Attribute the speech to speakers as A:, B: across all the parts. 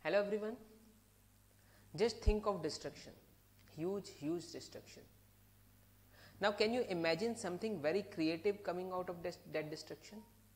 A: Hello everyone. Just think of destruction. Huge destruction. Now can you imagine something very creative coming out of that destruction?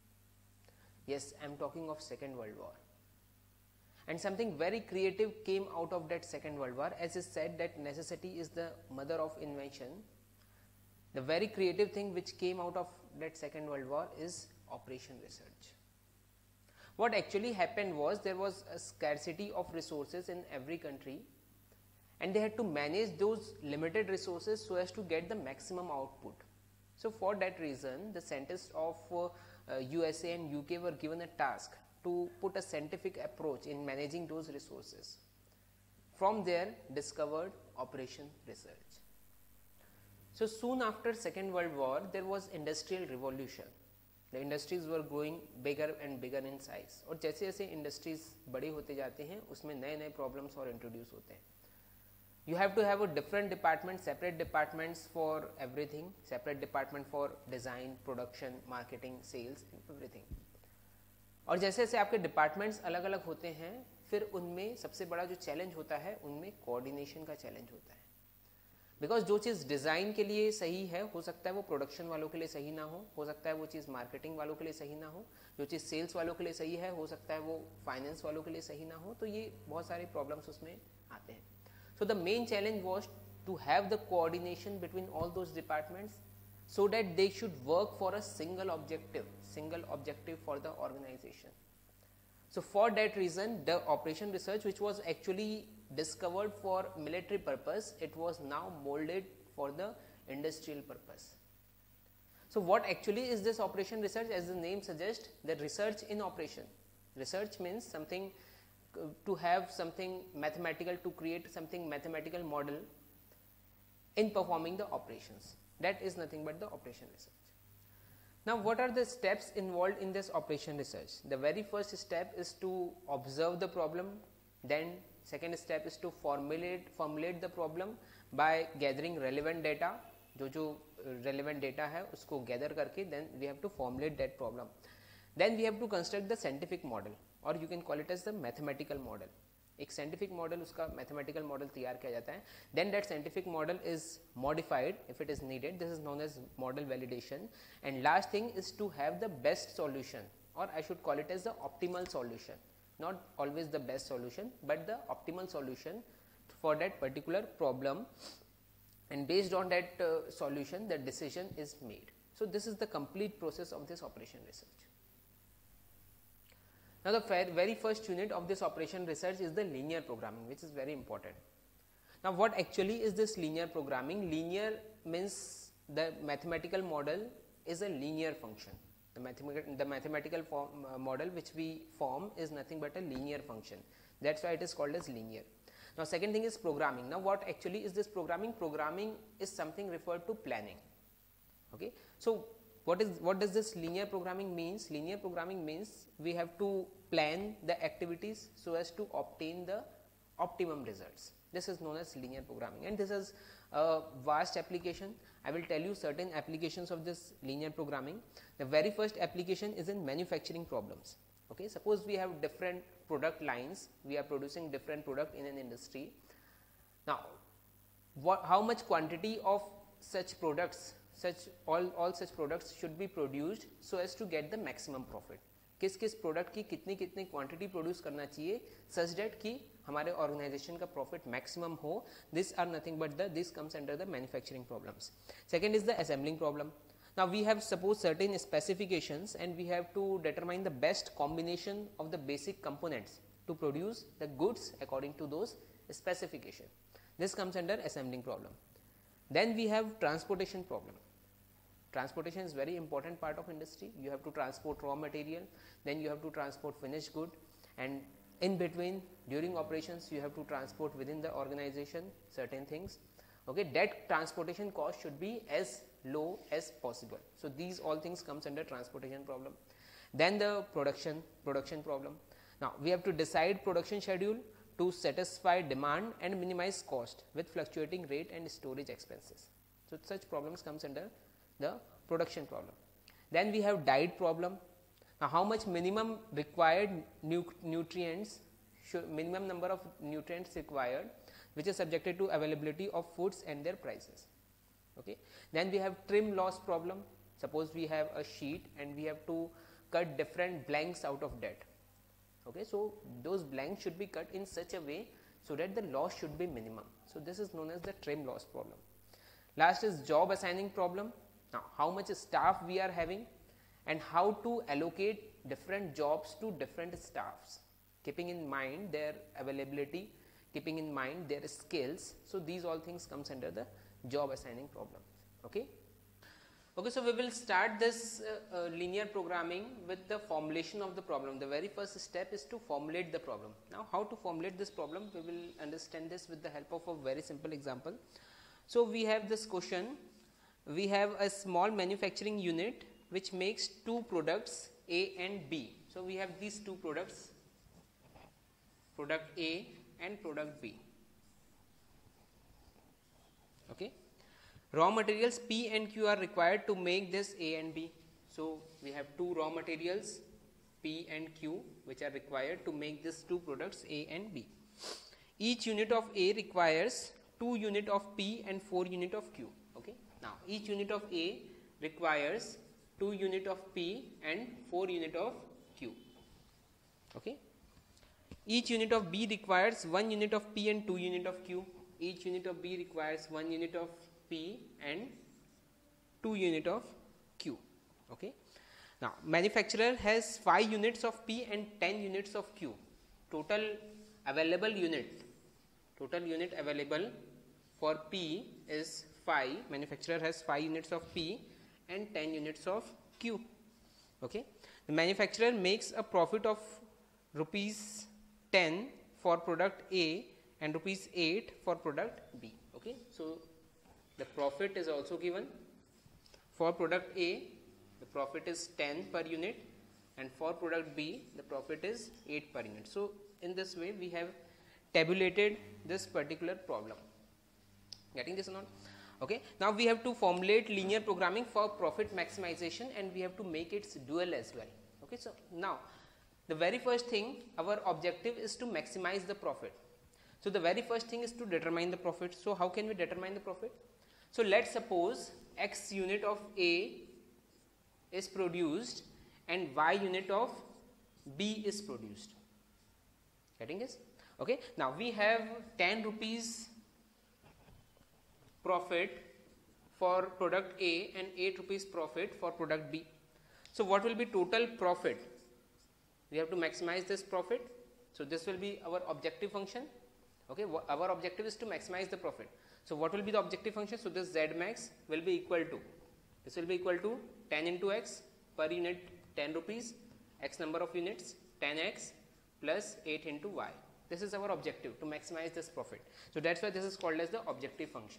A: Yes, I am talking of Second World War. And something very creative came out of that Second World War. As is said that necessity is the mother of invention. The very creative thing which came out of that Second World War is Operation Research. What actually happened was there was a scarcity of resources in every country, and they had to manage those limited resources so as to get the maximum output. So for that reason, the scientists of USA and UK were given a task to put a scientific approach in managing those resources. From there discovered Operation Research. So soon after Second World War, there was industrial revolution. The industries were growing bigger and bigger in size. और जैसे जैसे industries बड़े होते जाते हैं उसमें नए नए प्रॉब्लम्स और इंट्रोड्यूस होते हैं. You have to have a different department, separate departments for everything, separate department for design, production, marketing, sales, everything. और जैसे जैसे आपके डिपार्टमेंट्स अलग अलग होते हैं, फिर उनमें सबसे बड़ा जो चैलेंज होता है उनमें कोऑर्डिनेशन का चैलेंज होता है. बिकॉज जो चीज़ डिज़ाइन के लिए सही है हो सकता है वो प्रोडक्शन वालों के लिए सही ना हो सकता है वो चीज़ मार्केटिंग वालों के लिए सही ना हो, जो चीज़ सेल्स वालों के लिए सही है हो सकता है वो फाइनेंस वालों के लिए सही ना हो. तो ये बहुत सारे प्रॉब्लम्स उसमें आते हैं. So the main challenge was to have the coordination between all those departments so that they should work for a single objective for the organization. So for that reason, the Operation Research, which was actually discovered for military purpose, it was now molded for the industrial purpose. So what actually is this Operation Research? As the name suggests, the research in operation. Research means something to have something mathematical, to create something mathematical model in performing the operations. That is nothing but the Operation Research. Now what are the steps involved in this Operation Research? The very first step is to observe the problem. Then second step is to formulate the problem by gathering relevant data. जो relevant data है उसको gather करके then we have to formulate that problem. Then we have to construct the scientific model, or you can call it as the mathematical model. एक scientific model उसका mathematical model तैयार किया जाता है. Then that scientific model is modified if it is needed. This is known as model validation. And last thing is to have the best solution, और I should call it as the optimal solution. Not always the best solution but the optimal solution for that particular problem, and based on that solution the decision is made. So this is the complete process of this operation research. Now the very first unit of this Operation Research is the linear programming, which is very important. Now what actually is this linear programming? Linear means the mathematical model is a linear function. The mathematical model which we form is nothing but a linear function. That's why it is called as linear. Now second thing is programming. Now what actually is this programming? Programming is something referred to planning. Okay, so what does this linear programming means? Linear programming means we have to plan the activities so as to obtain the optimum results. This is known as linear programming, and this is a vast application. I will tell you certain applications of this linear programming. The very first application is in manufacturing problems. Okay, suppose we have different product lines, we are producing different product in an industry. Now how much quantity of such products, all such products should be produced so as to get the maximum profit. किस किस product की कितनी कितनी quantity produce करना चाहिए सच date कि हमारे organization का प्रॉफिट मैक्सिमम हो. This are nothing but this comes under the manufacturing problems. Second is the assembling problem. Now we have suppose certain specifications and we have to determine the best combination of the basic components to produce the goods according to those specification. This comes under assembling problem. Then we have transportation problem. Transportation is very important part of industry. You have to transport raw material, then you have to transport finished good, and in between during operations you have to transport within the organization certain things. Okay, that transportation cost should be as low as possible. So these all things comes under transportation problem. Then the production problem. Now we have to decide production schedule to satisfy demand and minimize cost with fluctuating rate and storage expenses. So such problems comes under the production problem. Then we have diet problem. Now how much minimum required nutrients minimum number of nutrients required, which is subjected to availability of foods and their prices. Okay. Then we have trim loss problem. Suppose we have a sheet and we have to cut different blanks out of that. Okay. So those blanks should be cut in such a way so that the loss should be minimum. So this is known as the trim loss problem. Last is job assigning problem. Now how much staff we are having and how to allocate different jobs to different staffs, keeping in mind their availability, keeping in mind their skills. So these all things comes under the job assigning problem. Okay. Okay, so we will start this linear programming with the formulation of the problem. The very first step is to formulate the problem. Now how to formulate this problem, we will understand this with the help of a very simple example. So we have this question, we have a small manufacturing unit which makes two products A and B. So we have these two products, product A and product B. Okay. Raw materials P and Q are required to make this A and B. So we have two raw materials P and Q which are required to make these two products A and B. Each unit of A requires 2 unit of P and 4 unit of Q. Okay. Now each unit of A requires 2 unit of P and 4 unit of Q. Okay. Each unit of B requires 1 unit of P and 2 unit of Q. Each unit of B requires 1 unit of P and 2 unit of Q. Okay. Now manufacturer has 5 units of P and 10 units of Q. Total unit available for P is 5. Manufacturer has 5 units of P and 10 units of Q. Okay. The manufacturer makes a profit of rupees 10 for product A and rupees 8 for product B. Okay. So the profit is also given. For product A, the profit is 10 per unit, and for product B, the profit is 8 per unit. So in this way we have tabulated this particular problem. Getting this or not? Okay. Now we have to formulate linear programming for profit maximization, and we have to make its dual as well. Okay. So now the very first thing, our objective is to maximize the profit. So the very first thing is to determine the profit. So how can we determine the profit? So let's suppose X unit of A is produced and Y unit of B is produced. Getting this? Okay. Now we have 10 rupees profit for product A and 8 rupees profit for product B. So what will be total profit? We have to maximize this profit. So this will be our objective function. Okay. Our objective is to maximize the profit. So what will be the objective function? So this Z max will be equal to, this will be equal to 10 into X, per unit 10 rupees, X number of units 10X plus 8 into Y. This is our objective, to maximize this profit. So that's why this is called as the objective function.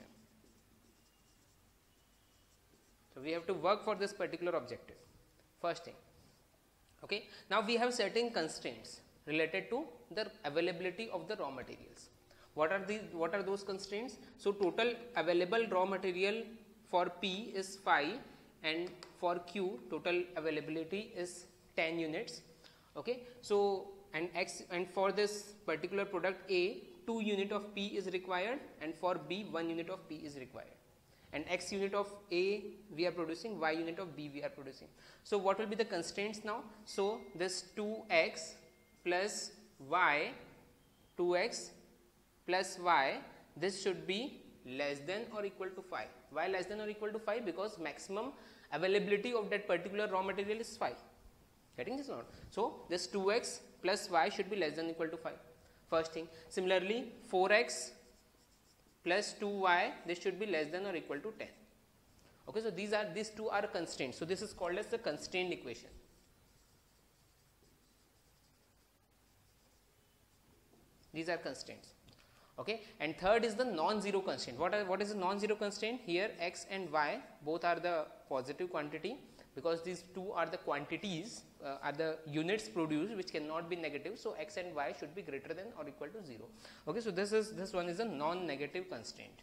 A: So we have to work for this particular objective. First thing. Okay. Now we have certain constraints related to the availability of the raw materials. What are those constraints? So total available raw material for P is 5 and for Q total availability is 10 units. Okay. So and for this particular product A, 2 unit of P is required, and for B 1 unit of P is required. And X unit of A we are producing, Y unit of B we are producing. So what will be the constraints now? So this 2X plus Y, 2X plus Y, this should be less than or equal to 5. Why less than or equal to 5? Because maximum availability of that particular raw material is 5. Getting this or not? So this 2X plus Y should be less than or equal to 5. First thing. Similarly 4X plus 2Y, this should be less than or equal to 10. Okay, so these two are constraints. So this is called as the constrained equation. These are constraints. Okay, and third is the non-zero constraint. What is the non-zero constraint? Here X and Y both are the positive quantity, because these two are the quantities, are the units produced which cannot be negative. So X and Y should be greater than or equal to 0. Okay, so this one is a non-negative constraint.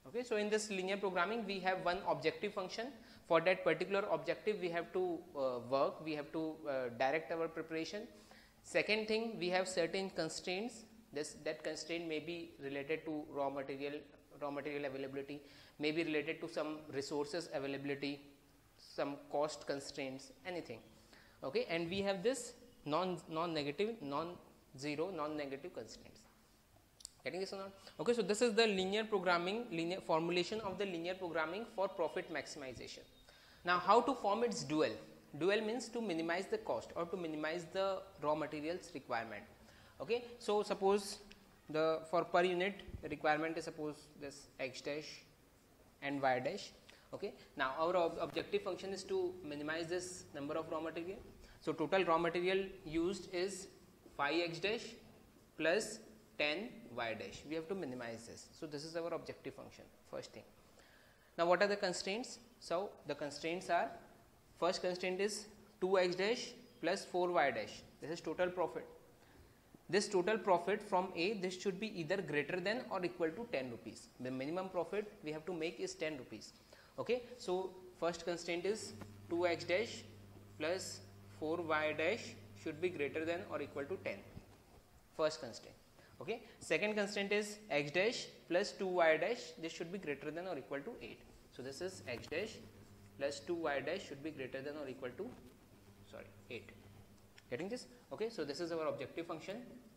A: Okay, so in this linear programming we have one objective function. For that particular objective we have to work, we have to direct our preparation. Second thing, we have certain constraints. That constraint may be related to raw material availability, may be related to some resources availability, some cost constraints, anything. Okay, and we have this non-negative constraints. Getting this or not? Okay, so this is the linear formulation of the linear programming for profit maximization. Now, how to form its dual? Dual means to minimize the cost or to minimize the raw materials requirement. Okay, so suppose for per unit requirement is suppose this x dash and y dash. Okay, now our objective function is to minimize this number of raw material. So total raw material used is 5x dash plus 10y dash. We have to minimize this. So this is our objective function, first thing. Now what are the constraints? So the constraints are, first constraint is 2x dash plus 4y dash. This is total profit. This total profit from A, this should be either greater than or equal to 10 rupees. The minimum profit we have to make is 10 rupees. Okay, so first constraint is 2x dash plus 4y dash should be greater than or equal to 10. First constraint. Okay, second constraint is x dash plus 2y dash, this should be greater than or equal to 8. So this is x dash plus 2y dash should be greater than or equal to 8. Getting this? Okay, so this is our objective function.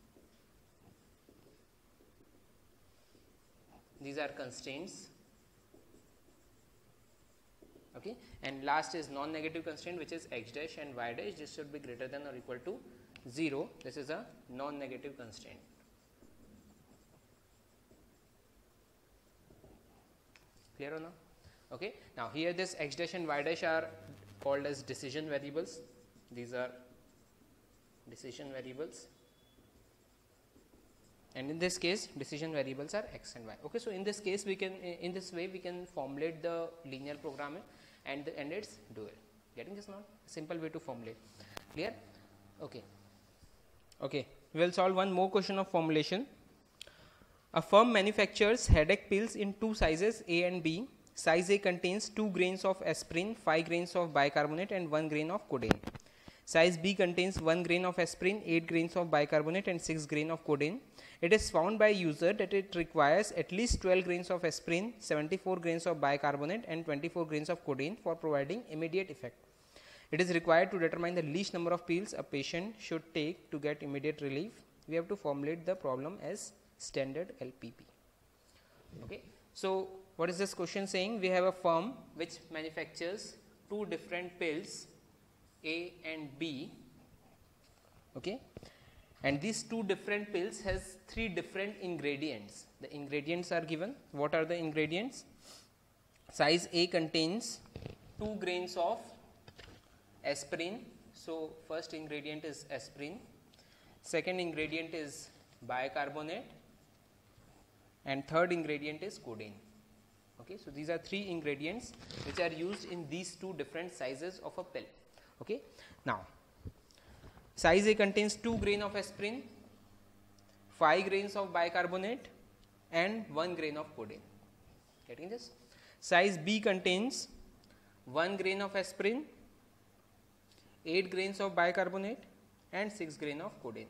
A: These are constraints. Okay, and last is non-negative constraint, which is x dash and y dash. This should be greater than or equal to 0. This is a non-negative constraint. Clear or no? Okay, now here this x dash and y dash are called as decision variables. These are decision variables, and in this case decision variables are x and y. Okay, so in this case we can, in this way we can formulate the linear programming and its dual. Getting this now? Simple way to formulate. Clear? Okay. Okay, we will solve one more question of formulation. A firm manufactures headache pills in two sizes A and B. Size A contains 2 grains of aspirin, 5 grains of bicarbonate and 1 grain of codeine. Size B contains 1 grain of aspirin, 8 grains of bicarbonate and 6 grain of codeine. It is found by user that it requires at least 12 grains of aspirin, 74 grains of bicarbonate and 24 grains of codeine for providing immediate effect. It is required to determine the least number of pills a patient should take to get immediate relief. We have to formulate the problem as standard LPP. Okay, so what is this question saying? We have a firm which manufactures two different pills, A and B. Okay, and these two different pills has 3 different ingredients. The ingredients are given. What are the ingredients? Size A contains 2 grains of aspirin. So first ingredient is aspirin, second ingredient is bicarbonate, and third ingredient is codeine. Okay, so these are 3 ingredients which are used in these 2 different sizes of a pill. Okay, now size A contains 2 grains of aspirin, 5 grains of bicarbonate and 1 grain of codeine. Getting this? Size B contains 1 grain of aspirin, 8 grains of bicarbonate and 6 grain of codeine.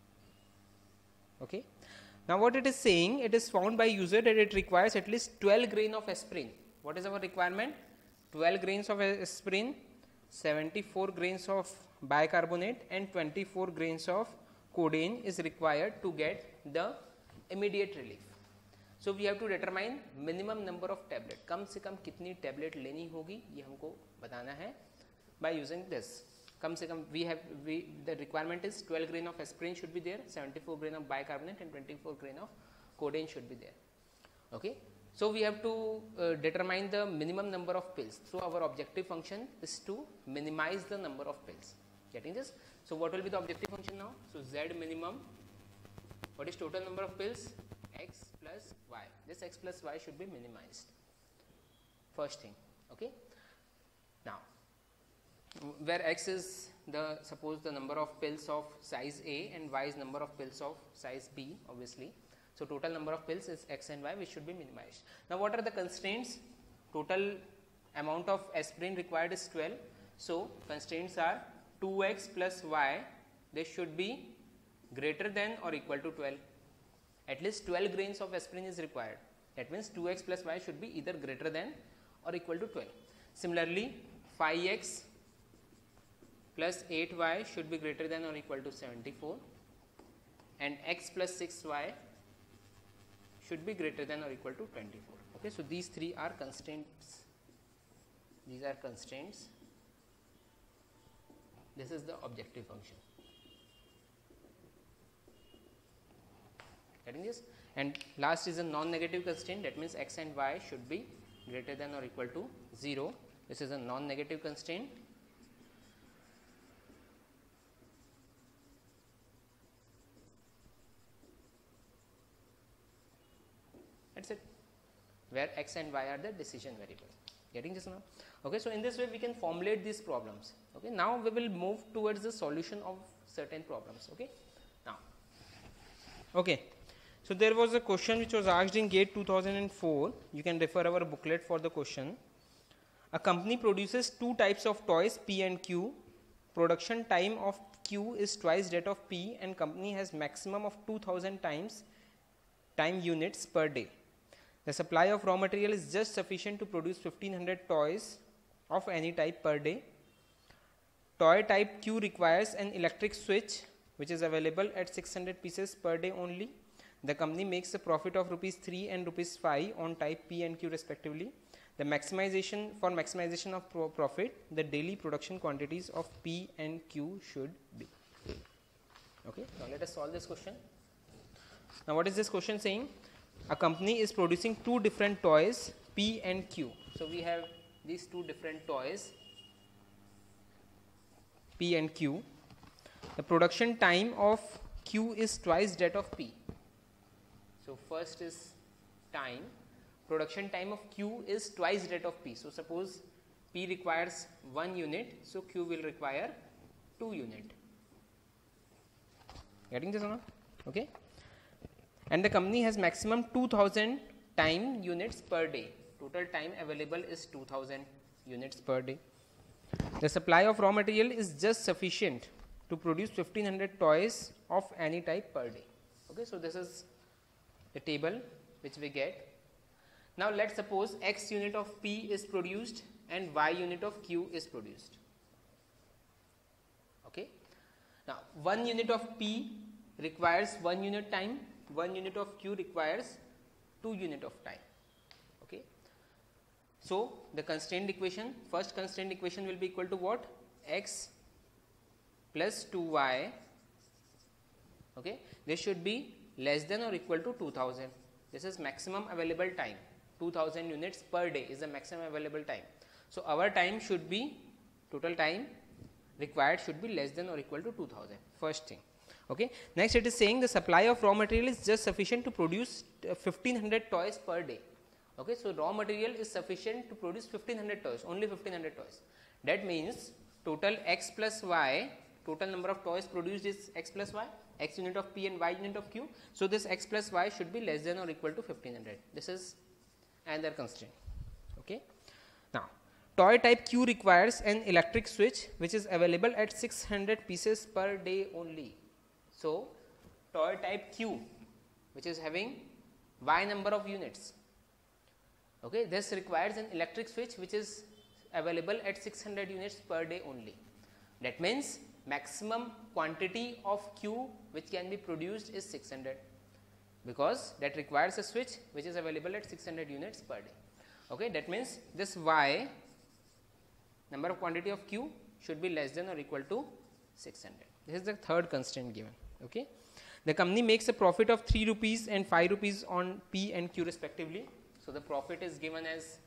A: Okay. Now what it is saying, it is found by user that it requires at least 12 grain of aspirin. What is our requirement? 12 grains of aspirin, 74 grains of bicarbonate and 24 grains of codeine is required to get the immediate relief. So we have to determine minimum number of tablet. कम से कम कितनी tablet लेनी होगी ये हमको बताना है by using this. कम से कम the requirement is 12 grain of aspirin should be there, 74 grain of bicarbonate and 24 grain of codeine should be there. Okay, so we have to determine the minimum number of pills. So our objective function is to minimize the number of pills. Getting this? So what will be the objective function now? So Z minimum, what is total number of pills? X plus Y. This X plus Y should be minimized. First thing. Okay, now where X is suppose the number of pills of size A and Y is number of pills of size B obviously. So total number of pills is X and Y, which should be minimized. Now what are the constraints? Total amount of aspirin required is 12. So constraints are 2x plus y, they should be greater than or equal to 12. At least 12 grains of aspirin is required. That means 2x plus y should be either greater than or equal to 12. Similarly, 5x plus 8y should be greater than or equal to 74, and x plus 6y should be greater than or equal to 24. Okay, so these three are constraints. These are constraints. This is the objective function. Getting this? And last is a non-negative constraint. That means x and y should be greater than or equal to 0. This is a non-negative constraint. That's it. Where x and y are the decision variable. Getting this now? Okay, so in this way we can formulate these problems. Okay, now we will move towards the solution of certain problems. Okay, now. Okay, so there was a question which was asked in GATE 2004. You can refer our booklet for the question. A company produces two types of toys, P and Q. Production time of Q is twice that of P, and company has maximum of 2000 time units per day. The supply of raw material is just sufficient to produce 1500 toys of any type per day. Toy type Q requires an electric switch which is available at 600 pieces per day only. The company makes a profit of rupees 3 and rupees 5 on type P and Q respectively. The maximization of profit, the daily production quantities of P and Q should be. Okay, now let us solve this question. Now what is this question saying? A company is producing two different toys, P and Q. So we have these two different toys, P and Q. The production time of Q is twice that of P. So first is time. Production time of Q is twice that of P. So suppose P requires 1 unit, so Q will require 2 units. Getting this or not? Okay. And the company has maximum 2000 time units per day. Total time available is 2000 units per day. The supply of raw material is just sufficient to produce 1500 toys of any type per day. Okay, so this is the table which we get. Now let's suppose X unit of P is produced and Y unit of Q is produced. Okay. Now 1 unit of P requires 1 unit time. 1 unit of Q requires 2 units of time. Okay. So the constraint equation, first constraint equation will be equal to what? X plus 2y. Okay. This should be less than or equal to 2000. This is maximum available time. 2000 units per day is the maximum available time. So our time should be, total time required should be less than or equal to 2000. First thing. Okay. Next it is saying the supply of raw material is just sufficient to produce 1500 toys per day. Okay. So raw material is sufficient to produce 1500 toys, only 1500 toys. That means total X plus Y, total number of toys produced is X plus Y, X unit of P and Y unit of Q. So this X plus Y should be less than or equal to 1500. This is another constraint. Okay. Now toy type Q requires an electric switch which is available at 600 pieces per day only. So toy type Q which is having Y number of units, okay, this requires an electric switch which is available at 600 units per day only. That means maximum quantity of Q which can be produced is 600, because that requires a switch which is available at 600 units per day. Okay, that means this Y, number of quantity of Q, should be less than or equal to 600. This is the third constraint given. Okay. The company makes a profit of 3 rupees and 5 rupees on P and Q respectively. So the profit is given as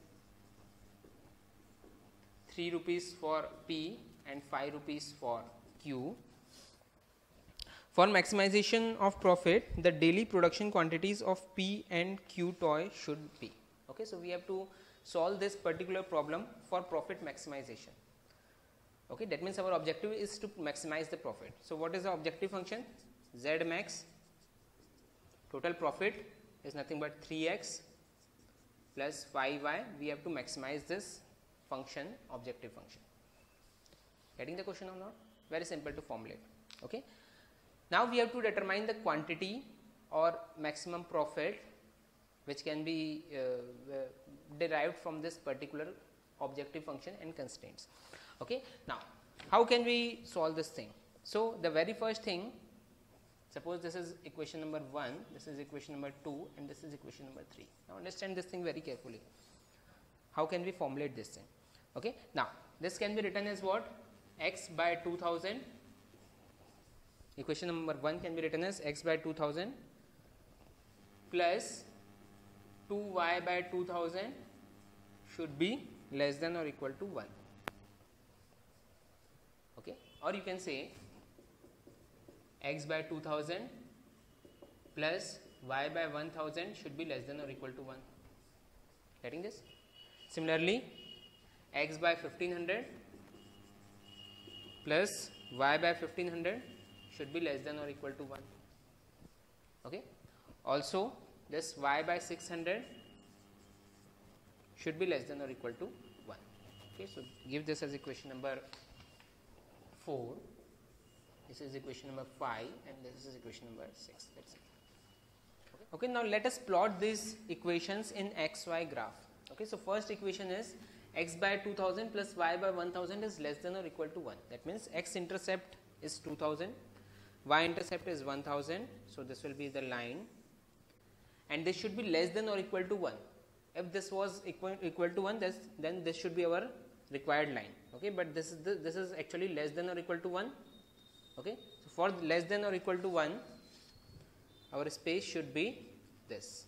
A: 3 rupees for P and 5 rupees for Q. For maximization of profit, the daily production quantities of P and Q toy should be. Okay, so we have to solve this particular problem for profit maximization. Okay, that means our objective is to maximize the profit. So what is the objective function? Z max total profit is nothing but 3x plus 5y. We have to maximize this function, objective function. Getting the question or not? Very simple to formulate. Okay. Now we have to determine the quantity or maximum profit which can be derived from this particular objective function and constraints. Okay. Now how can we solve this thing? So the very first thing, suppose this is equation number 1, this is equation number 2, and this is equation number 3. Now understand this thing very carefully. How can we formulate this thing? Okay. Now this can be written as what? X by 2000. Equation number 1 can be written as x by 2000 plus 2y by 2000 should be less than or equal to 1. Okay. Or you can say x by 2000 plus y by 1000 should be less than or equal to 1. Getting this? Similarly, x by 1500 plus y by 1500 should be less than or equal to 1. Okay. Also, this y by 600 should be less than or equal to 1. Okay. So give this as equation number 4. This is equation number 5 and this is equation number 6. That's it. Okay. Now let us plot these equations in xy graph. Okay. So first equation is x by 2000 plus y by 1000 is less than or equal to 1. That means x intercept is 2000, y intercept is 1000. So this will be the line, and this should be less than or equal to 1. If this was equal to 1, then this should be our required line. Okay. But this is actually less than or equal to 1. Okay. So for less than or equal to 1, our space should be this.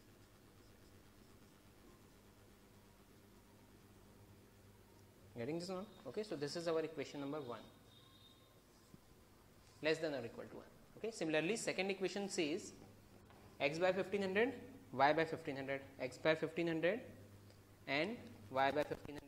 A: Getting this one? Okay. So this is our equation number 1, less than or equal to 1. Okay. Similarly, second equation says x by 1500, y by 1500, x by 1500 and y by 1500.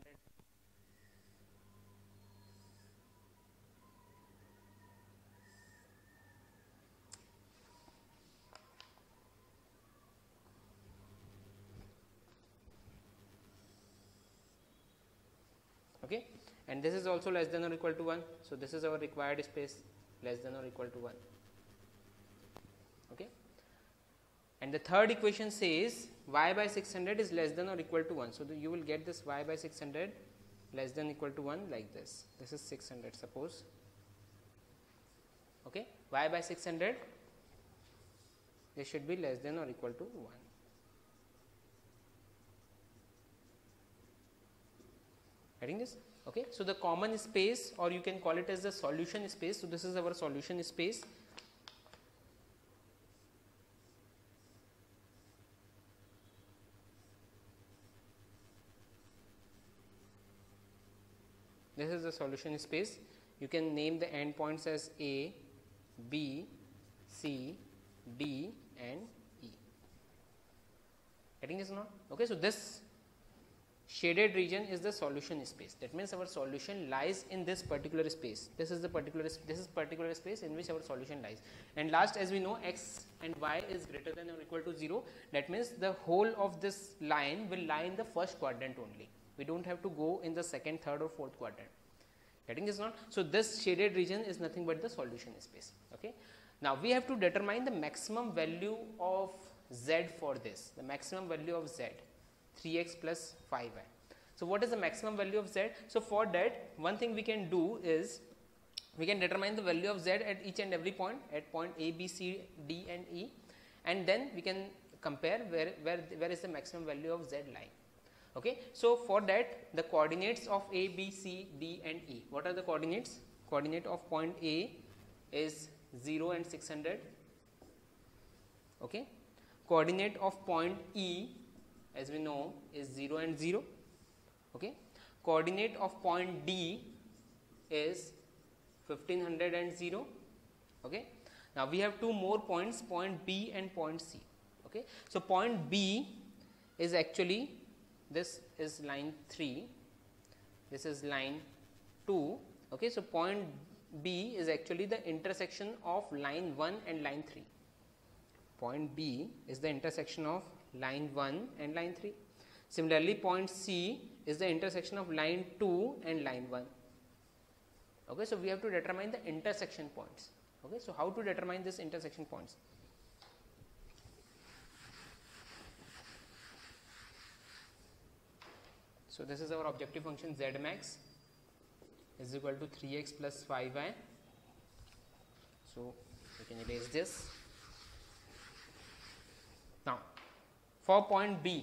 A: Okay. And this is also less than or equal to 1. So this is our required space, less than or equal to 1. Okay. And the third equation says y by 600 is less than or equal to 1. So you will get this y by 600 less than or equal to 1 like this. This is 600, suppose. Okay. Y by 600, this should be less than or equal to 1. Getting this? Okay. So the common space, or you can call it as the solution space. So this is our solution space. This is the solution space. You can name the endpoints as A, B, C, D and E. Getting this now? Okay. So this shaded region is the solution space. That means our solution lies in this particular space. This is particular space in which our solution lies. And last, as we know, x and y is greater than or equal to 0. That means the whole of this line will lie in the first quadrant only. We don't have to go in the second, third or fourth quadrant. Getting this not? So this shaded region is nothing but the solution space. Okay. Now we have to determine the maximum value of z for this. The maximum value of z. 3x plus 5y. So what is the maximum value of z? So for that, one thing we can do is we can determine the value of z at each and every point, at point A, B, C, D and E, and then we can compare where is the maximum value of z lying. Okay. So for that, the coordinates of A, B, C, D and E. What are the coordinates? Coordinate of point A is 0 and 600. Okay. Coordinate of point E, as we know, is 0 and 0. Okay. Coordinate of point D is 1500 and 0. Okay. Now we have two more points, point B and point C. Okay. So point B is actually, this is line 3, this is line 2. Okay. So point B is actually the intersection of line 1 and line 3. point B is the intersection of line 1 and line 3. Similarly, point C is the intersection of line 2 and line 1. Okay, so we have to determine the intersection points. Okay, so how to determine this intersection points? So this is our objective function z max is equal to 3x plus 5y. So we can erase this. Now for point B,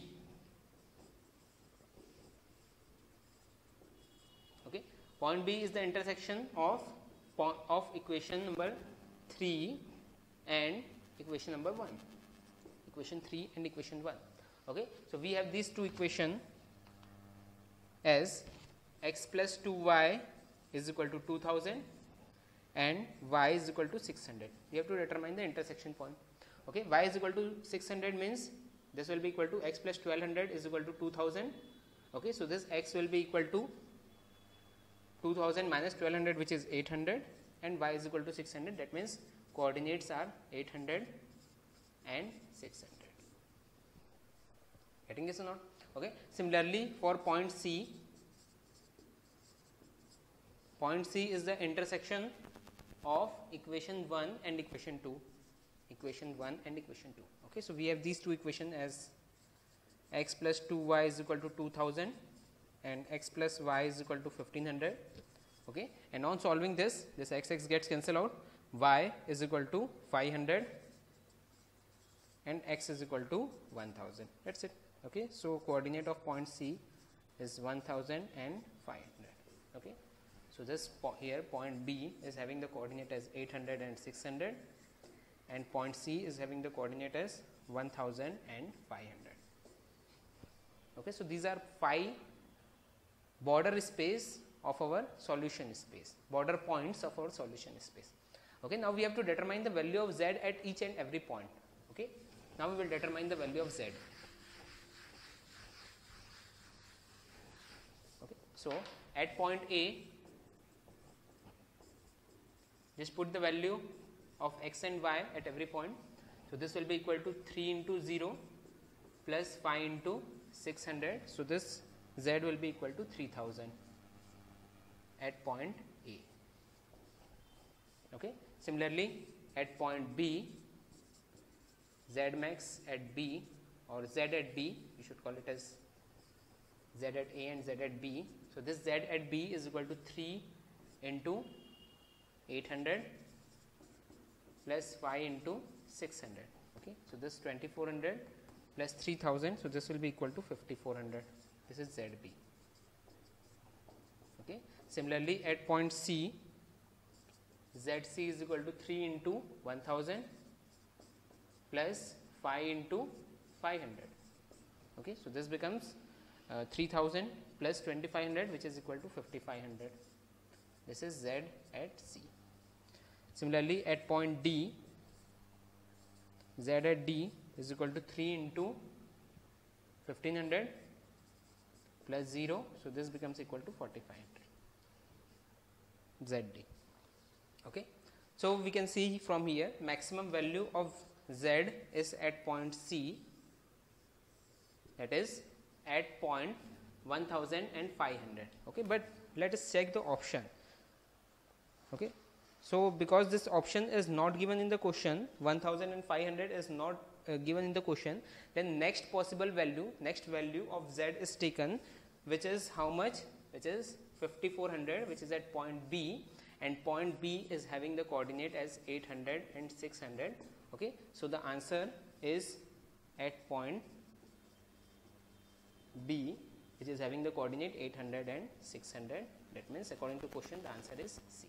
A: okay, point B is the intersection of equation number 3 and equation number 1, equation 3 and equation 1. Okay, so we have these two equations as x plus 2y is equal to 2000 and y is equal to 600. We have to determine the intersection point. Okay, y is equal to 600 means this will be equal to x plus 1200 is equal to 2000. Okay, so this x will be equal to 2000 minus 1200, which is 800, and y is equal to 600. That means coordinates are 800 and 600. Getting this or not? Okay. Similarly, for point C is the intersection of equation 1 and equation 2. Equation 1 and equation 2. Okay, so we have these two equations as x plus 2y is equal to 2000 and x plus y is equal to 1500. Okay, and on solving this x gets cancelled out, y is equal to 500 and x is equal to 1000. That's it. Okay, so coordinate of point C is 1000 and 500. Okay, so this here point B is having the coordinate as 800 and 600, and point C is having the coordinate as 1000 and 500. Okay, so these are 5 border space of our solution space, border points of our solution space. Okay, now we have to determine the value of z at each and every point. Okay, now we will determine the value of z. Okay, so at point A, just put the value of x and y at every point. So this will be equal to 3 into 0 plus 5 into 600. So this z will be equal to 3000 at point A. Okay. Similarly, at point B, z max at B or z at B, you should call it as z at A and z at B. So this z at B is equal to 3 into 800 plus 5 into 600. Okay, so this 2400 plus 3000, so this will be equal to 5400. This is ZB. Okay, similarly at point C, ZC is equal to 3 into 1000 plus 5 into 500. Okay, so this becomes 3000 plus 2500, which is equal to 5500. This is Z at C. Similarly, at point D, Z at D is equal to 3 into 1500 plus 0. So this becomes equal to 4500. ZD. Okay. So we can see from here maximum value of Z is at point C, that is at point 1500. Okay, but let us check the option. Okay, so because this option is not given in the question, 1500 is not given in the question, then next possible value, next value of Z is taken, which is how much? Which is 5400, which is at point B, and point B is having the coordinate as 800 and 600. Okay, so the answer is at point B, which is having the coordinate 800 and 600. That means according to question the answer is C.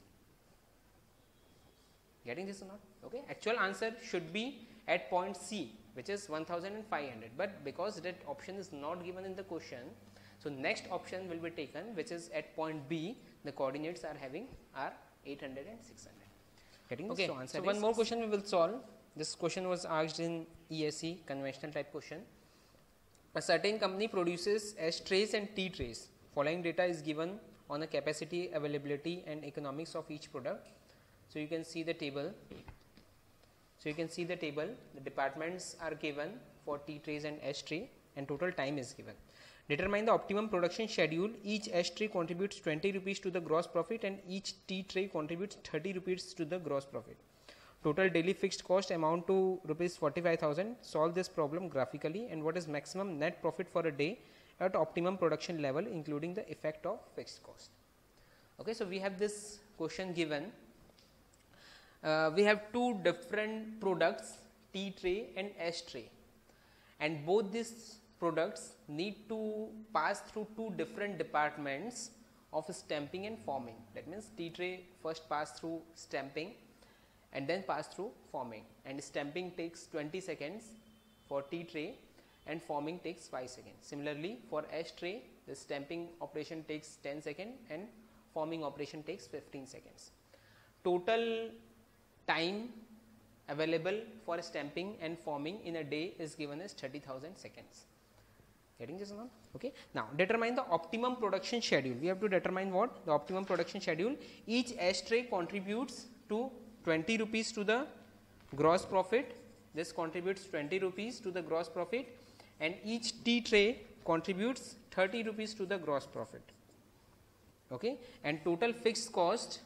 A: Getting this or not? Okay, actual answer should be at point C, which is 1500, but because that option is not given in the question, so next option will be taken, which is at point B, the coordinates are 800 and 600. Getting this? Okay, so one more question we will solve. This question was asked in ESE, conventional type question. A certain company produces S trays and T trays. Following data is given on the capacity, availability and economics of each product. So you can see the table. So you can see the table, the departments are given for T trays and S tray and total time is given. Determine the optimum production schedule. Each S tray contributes 20 rupees to the gross profit and each T tray contributes 30 rupees to the gross profit. Total daily fixed cost amount to rupees 45,000. Solve this problem graphically, and what is maximum net profit for a day at optimum production level including the effect of fixed cost. Okay, so we have this question given. We have two different products, T tray and S tray, and both these products need to pass through two different departments of stamping and forming. That means T tray first pass through stamping and then pass through forming, and stamping takes 20 seconds for T tray and forming takes 5 seconds. Similarly, for S tray, the stamping operation takes 10 seconds and forming operation takes 15 seconds. Total time available for stamping and forming in a day is given as 30,000 seconds. Getting this or not? Okay. Now determine the optimum production schedule. We have to determine what? The optimum production schedule. Each S tray contributes to 20 rupees to the gross profit. This contributes 20 rupees to the gross profit, and each T tray contributes 30 rupees to the gross profit. Okay. And total fixed cost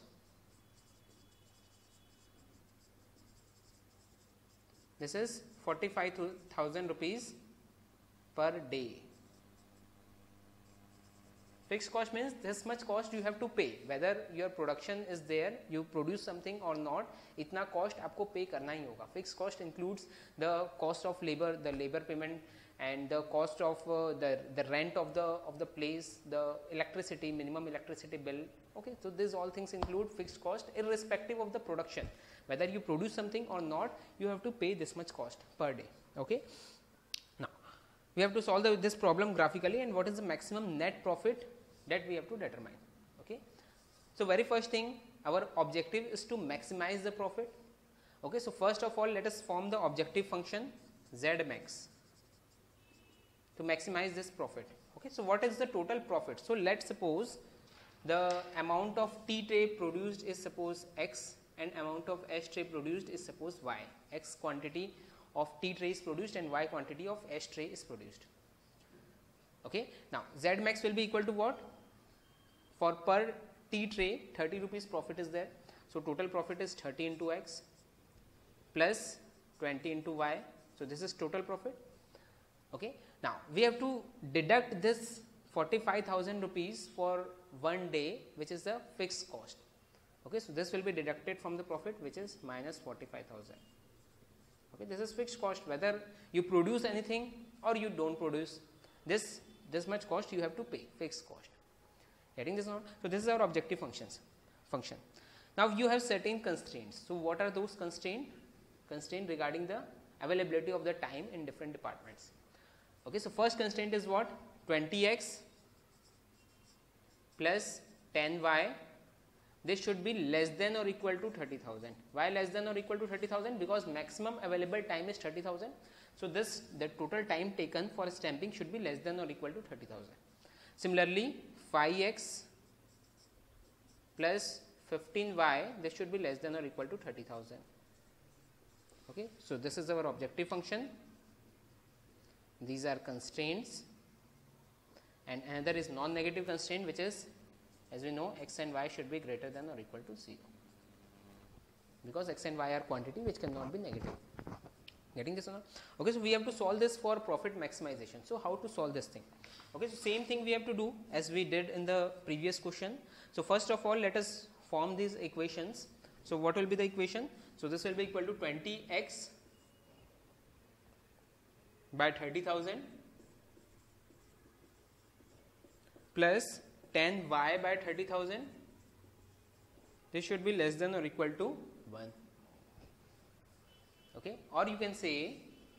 A: this is 45,000 rupees per day. Fixed cost means this much cost you have to pay, whether your production is there, you produce something or not, इतना cost आपको pay करना ही होगा. Fixed cost includes the cost of labor, the labor payment, and the cost of the rent of the place, the electricity, minimum electricity bill. Okay, so these all things include fixed cost irrespective of the production. Whether you produce something or not, you have to pay this much cost per day. Okay. Now we have to solve this problem graphically, and what is the maximum net profit that we have to determine. Okay. So very first thing, our objective is to maximize the profit. Okay. So first of all, let us form the objective function Zmax to maximize this profit. Okay. So what is the total profit? So let's suppose the amount of T tray produced is suppose X and amount of S tray produced is suppose Y. X quantity of T tray is produced and Y quantity of S tray is produced. Okay. Now Zmax will be equal to what? For per T tray 30 rupees profit is there. So total profit is 30 into X plus 20 into Y. So this is total profit. Okay. Now we have to deduct this 45,000 rupees for one day, which is the fixed cost. Okay. So this will be deducted from the profit, which is minus 45,000. Okay. This is fixed cost, whether you produce anything or you don't produce, this much cost you have to pay, fixed cost. Getting this now? So this is our objective function. Now you have certain constraints. So what are those constraints? Constraint regarding the availability of the time in different departments. Okay. So first constraint is what? 20x plus 10y. This should be less than or equal to 30,000. Why less than or equal to 30,000? Because maximum available time is 30,000. So the total time taken for stamping should be less than or equal to 30,000. Similarly, 5x plus 15y, this should be less than or equal to 30,000. Okay. So this is our objective function. These are constraints, and another is non-negative constraint, which is, as we know, x and y should be greater than or equal to 0, because x and y are quantity which cannot be negative. Getting this or not? Okay. So we have to solve this for profit maximization. So how to solve this thing? Okay. So same thing we have to do as we did in the previous question. So first of all, let us form these equations. So what will be the equation? So this will be equal to 20x by 30,000 plus 10y by 30,000. This should be less than or equal to 1. Okay. Or you can say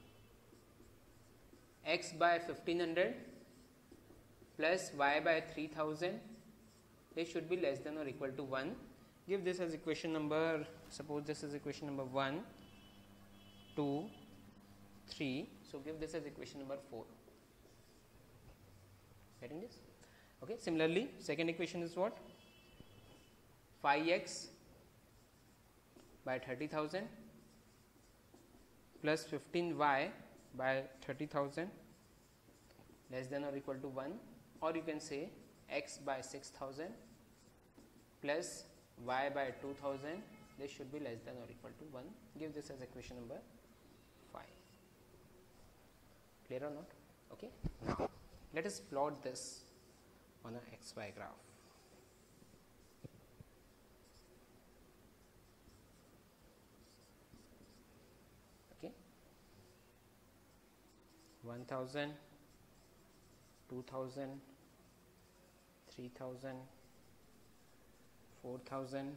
A: x by 1500 plus y by 3000. This should be less than or equal to 1. Give this as equation number, suppose this is equation number 1, 2, 3. So give this as equation number 4. Getting this? Okay. Similarly, second equation is what? 5x by 30,000 plus 15y by 30,000 less than or equal to 1, or you can say x by 6,000 plus y by 2,000, this should be less than or equal to 1. Give this as equation number 5. Clear or not? Okay. Now let us plot this on a xy graph. Okay. 1,000, 2,000, 3,000, 4,000,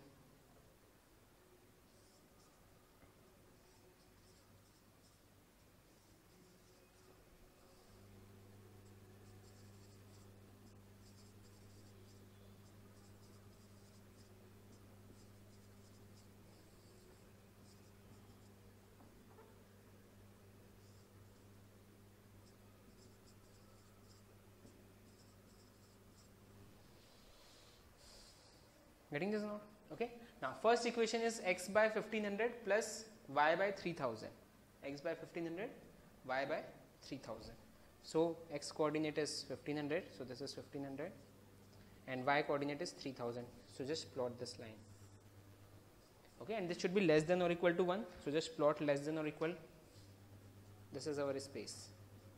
A: getting this now? Okay. Now first equation is x by 1500 plus y by 3000. X by 1500, y by 3000. So x coordinate is 1500, so this is 1500, and y coordinate is 3000. So just plot this line. Okay, and this should be less than or equal to 1. So just plot less than or equal. This is our space.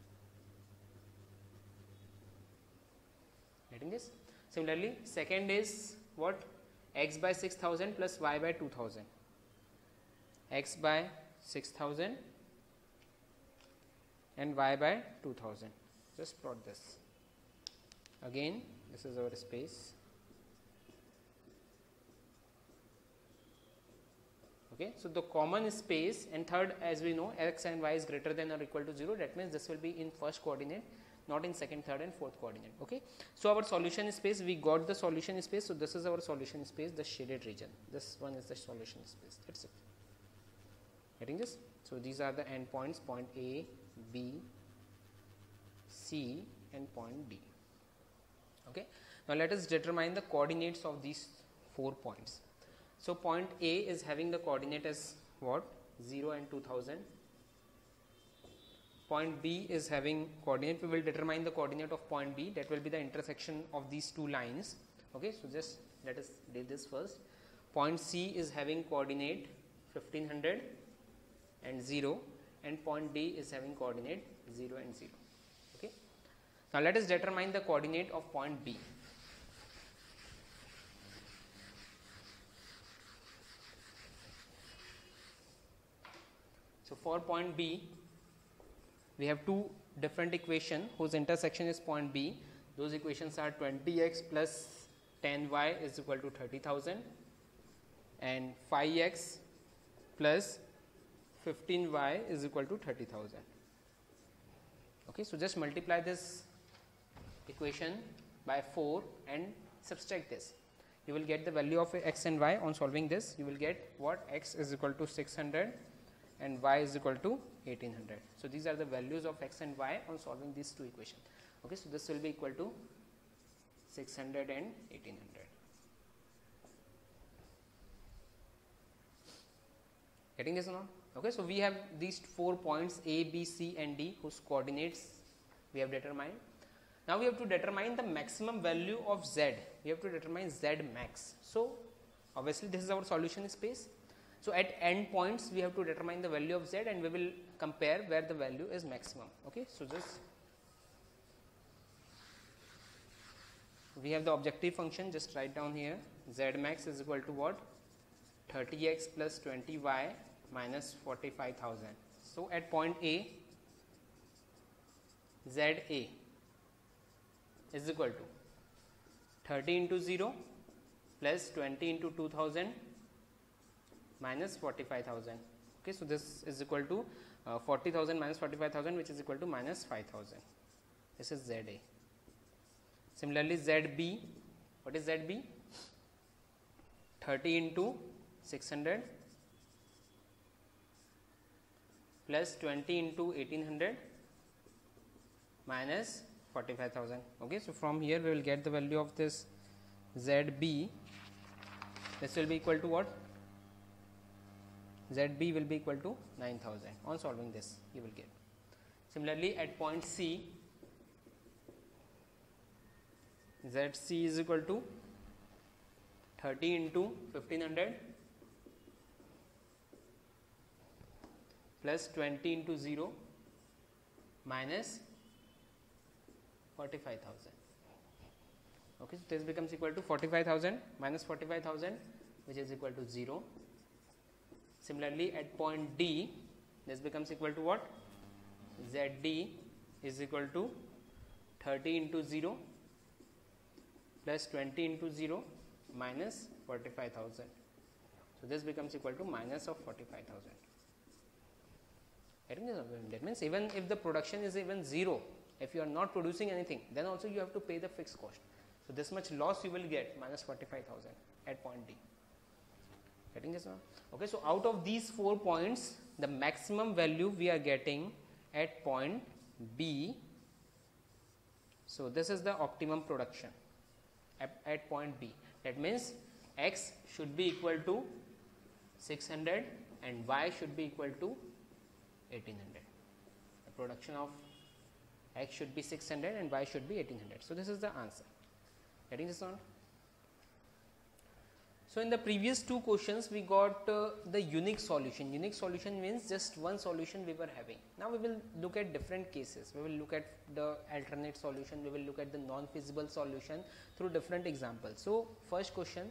A: Getting this? Similarly, second is what? X by 6,000 plus y by 2,000. X by 6,000 and y by 2,000. Just plot this. Again, this is our space. Okay, so the common space, and third, as we know, x and y is greater than or equal to 0. That means this will be in first coordinate, not in second, third and fourth coordinate. Okay. So our solution space, we got the solution space. So this is our solution space, the shaded region. This one is the solution space. That's it. Getting this? So these are the endpoints, point A, B, C and point D. Okay. Now let us determine the coordinates of these 4 points. So point A is having the coordinate as what? 0 and 2000. Point B is having coordinate. We will determine the coordinate of point B. That will be the intersection of these two lines. Okay, so just let us do this first. Point C is having coordinate 1500 and 0, and point D is having coordinate 0 and 0. Okay. Now let us determine the coordinate of point B. So for point B, we have two different equations whose intersection is point B. Those equations are 20x plus 10y is equal to 30,000 and 5x plus 15y is equal to 30,000. Okay, so just multiply this equation by 4 and subtract this. You will get the value of x and y. On solving this, you will get what? X is equal to 600 and y is equal to 1800. So these are the values of x and y on solving these two equations. Okay, so this will be equal to 600 and 1800. Getting this or not? Okay, so we have these 4 points A, B, C and D whose coordinates we have determined. Now we have to determine the maximum value of Z. We have to determine Z max. So obviously this is our solution space. So at end points we have to determine the value of Z and we will compare where the value is maximum. Okay, so just we have the objective function, just write down here. Z max is equal to what? 30x plus 20y minus 45,000. So at point A, ZA is equal to 30 into 0 plus 20 into 2000 minus 45,000. Okay, so this is equal to 40,000 minus 45,000, which is equal to minus 5,000. This is ZA. Similarly, ZB, what is ZB? 30 into 600 plus 20 into 1800 minus 45,000. Okay, so from here we will get the value of this ZB. This will be equal to what? ZB will be equal to 9000. On solving this, you will get. Similarly, at point C, ZC is equal to 30 into 1500 plus 20 into 0 minus 45,000. Okay, so this becomes equal to 45,000 minus 45,000, which is equal to 0. Similarly, at point D, this becomes equal to what? ZD is equal to 30 into 0 plus 20 into 0 minus 45,000. So this becomes equal to minus of 45,000. That means even if the production is even 0, if you are not producing anything, then also you have to pay the fixed cost. So this much loss you will get, minus 45,000 at point D. Getting this now? Okay, so out of these 4 points, the maximum value we are getting at point B. So this is the optimum production at point B. That means X should be equal to 600 and Y should be equal to 1800. The production of X should be 600 and Y should be 1800. So this is the answer. Getting this on? So in the previous 2 questions, we got the unique solution. Unique solution means just one solution we were having. Now we will look at different cases. We will look at the alternate solution. We will look at the non-feasible solution through different examples. So first question,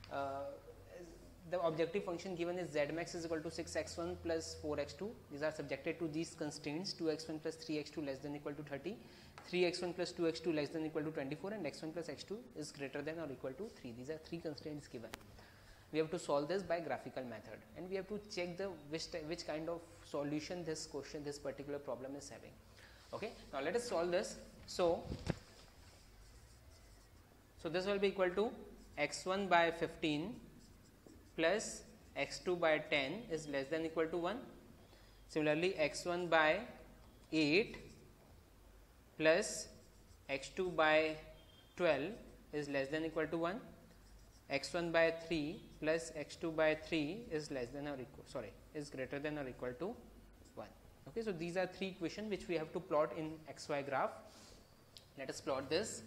A: the objective function given is Z max is equal to 6x1 plus 4x2. These are subjected to these constraints: 2x1 plus 3x2 less than equal to 30, 3x1 plus 2x2 less than equal to 24, and x1 plus x2 is greater than or equal to 3. These are 3 constraints given. We have to solve this by graphical method, and we have to check the which kind of solution this particular problem is having. Okay, now let us solve this. So this will be equal to x1 by 15 plus x2 by 10 is less than equal to 1. Similarly, x1 by 8 plus x2 by 12 is less than equal to 1. x1 by 3 plus x2 by 3 is less than or equal, is greater than or equal to 1. Okay, so these are 3 equations which we have to plot in xy graph. Let us plot this.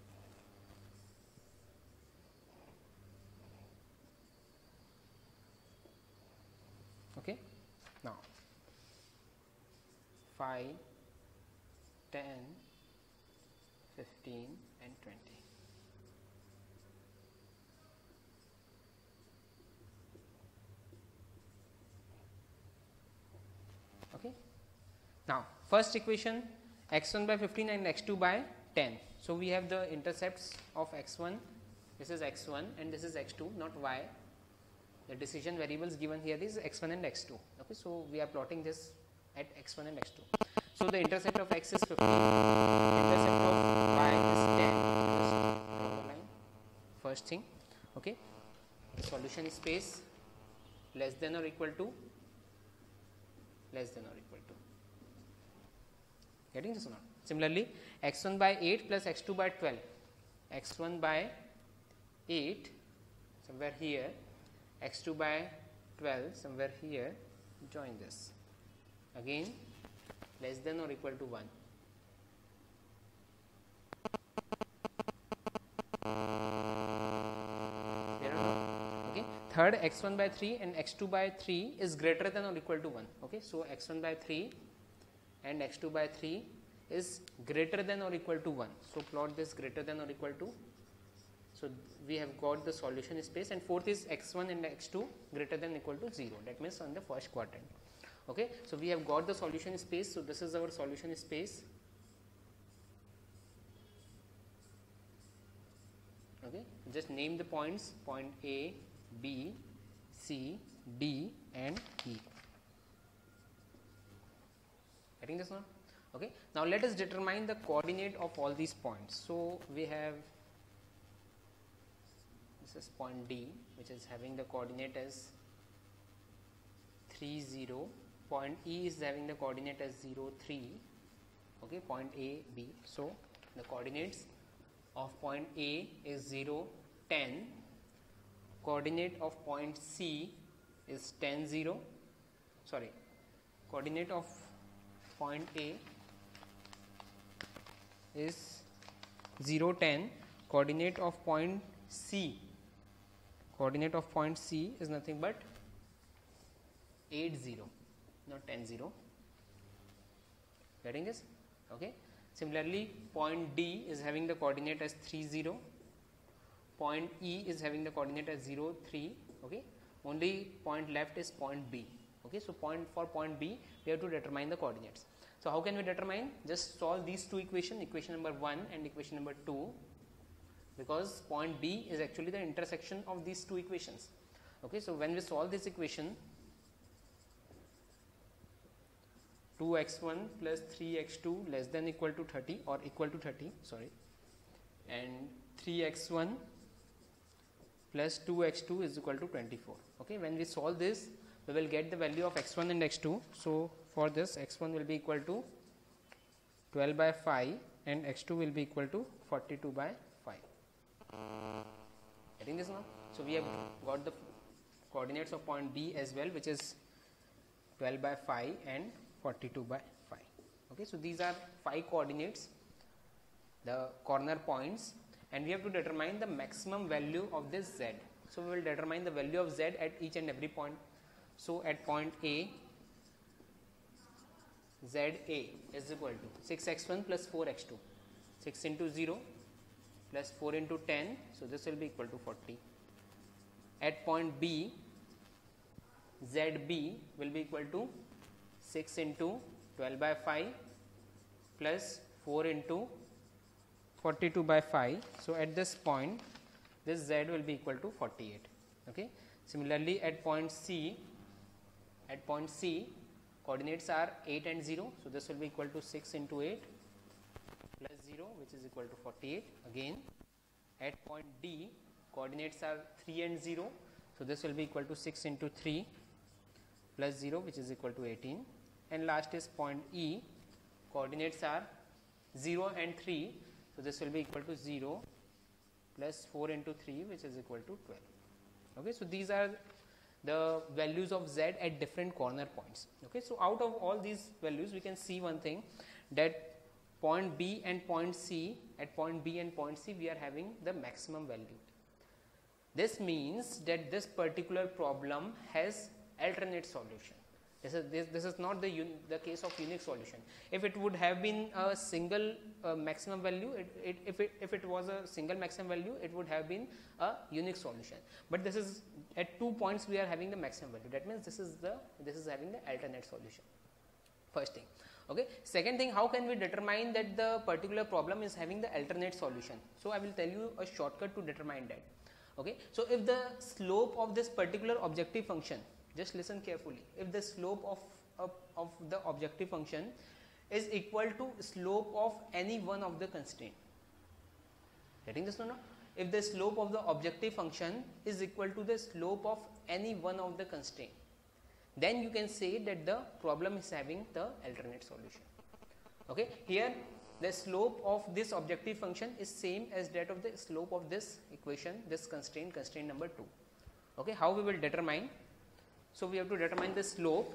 A: Okay, now 5, 10, 15 and 20. Okay, now first equation, x1 by 15 and x2 by 10. So we have the intercepts of x1, this is x1 and this is x2, not y. The decision variables given here is x1 and x2. Okay, so we are plotting this at x1 and x2. So the intercept of x is 15, intercept of y is 10. Just draw the line. First thing, okay, solution space less than or equal to, less than or equal to. Getting this or not? Similarly, x1 by 8 plus x2 by 12. x1 by 8 somewhere here, x2 by 12 somewhere here, join this. Again, less than or equal to 1. Okay. Third, x1 by 3 and x2 by 3 is greater than or equal to 1. Okay, so x1 by 3 and x2 by 3 is greater than or equal to 1. So plot this greater than or equal to. So we have got the solution space, and fourth is x1 and x2 greater than or equal to 0. That means on the first quadrant. Okay, so we have got the solution space. So this is our solution space. Okay, just name the points: point A, B, C, D, and E. Getting this now? Okay, now let us determine the coordinate of all these points. So we have, this is point D, which is having the coordinate as 3, 0. Point E is having the coordinate as 0, 3. Okay, point A, B. So the coordinates of point A is 0, 10. Coordinate of point C is 10 0, sorry, coordinate of point A is 0 10, coordinate of point C is nothing but 8 0, not 10 0. Getting this? Okay. Similarly, point D is having the coordinate as 3 0, point E is having the coordinate as 0 3. Okay. Only point left is point B. Okay. So for point B we have to determine the coordinates. So how can we determine? Just solve these two equations, equation number 1 and equation number 2, because point B is actually the intersection of these two equations. Okay. So when we solve this equation, 2x1 plus 3x2 less than equal to 30 or equal to 30, sorry, and 3x1 plus 2x2 is equal to 24. Okay. When we solve this, we will get the value of x1 and x2. So for this, x1 will be equal to 12 by 5 and x2 will be equal to 42 by 5. Getting this now? So we have got the coordinates of point B as well, which is 12 by 5 and 42 by 5. Okay. So these are 5 coordinates, the corner points, and we have to determine the maximum value of this z. So we will determine the value of z at each and every point. So at point A, ZA is equal to 6x1 plus 4x2, 6 into 0 plus 4 into 10, so this will be equal to 40. At point B, ZB will be equal to 6 into 12 by 5 plus 4 into 42 by 5. So at this point, this Z will be equal to 48. Okay. Similarly, at point C, coordinates are 8 and 0. So this will be equal to 6 into 8 plus 0, which is equal to 48. Again, at point D, coordinates are 3 and 0. So this will be equal to 6 into 3 plus 0, which is equal to 18. And last is point E, coordinates are 0 and 3. So this will be equal to 0 plus 4 into 3, which is equal to 12. Okay. So these are the values of Z at different corner points. Okay. So out of all these values, we can see one thing, that point B and point C, at point B and point C, we are having the maximum value. This means that this particular problem has alternate solution. This is not the case of unique solution. If it would have been a single maximum value, if it was a single maximum value, it would have been a unique solution. But this is at 2 points we are having the maximum value. That means this is having the alternate solution. First thing. Okay. Second thing, how can we determine that the particular problem is having the alternate solution? So I will tell you a shortcut to determine that. Okay. So if the slope of this particular objective function, just listen carefully, if the slope of the objective function is equal to slope of any one of the constraint, getting this or not? If the slope of the objective function is equal to the slope of any one of the constraint, then you can say that the problem is having the alternate solution. Okay. Here the slope of this objective function is same as that of the slope of this equation, this constraint number 2. Okay. How we will determine? So we have to determine the slope,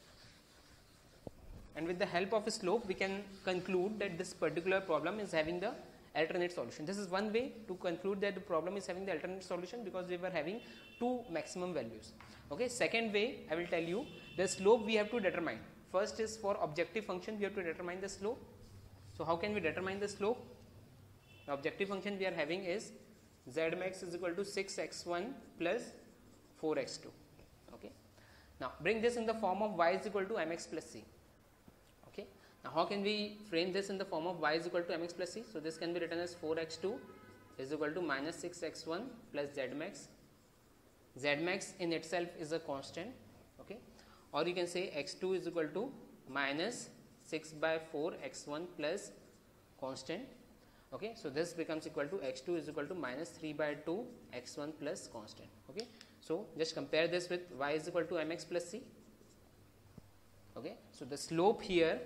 A: and with the help of a slope we can conclude that this particular problem is having the alternate solution. This is one way to conclude that the problem is having the alternate solution, because we were having 2 maximum values. Okay. Second way, I will tell you the slope we have to determine. First is for objective function, we have to determine the slope. So how can we determine the slope? The objective function we are having is Z max is equal to 6x1 plus 4x2. Okay. Now bring this in the form of y is equal to mx plus c. Okay. Now how can we frame this in the form of y is equal to mx plus c? So this can be written as 4x2 is equal to minus 6x1 plus z max. Z max in itself is a constant. Okay. Or you can say x2 is equal to minus 6 by 4 x1 plus constant. Okay. So this becomes equal to x2 is equal to minus 3 by 2 x1 plus constant. Okay. So just compare this with y is equal to mx plus c. Okay. So the slope here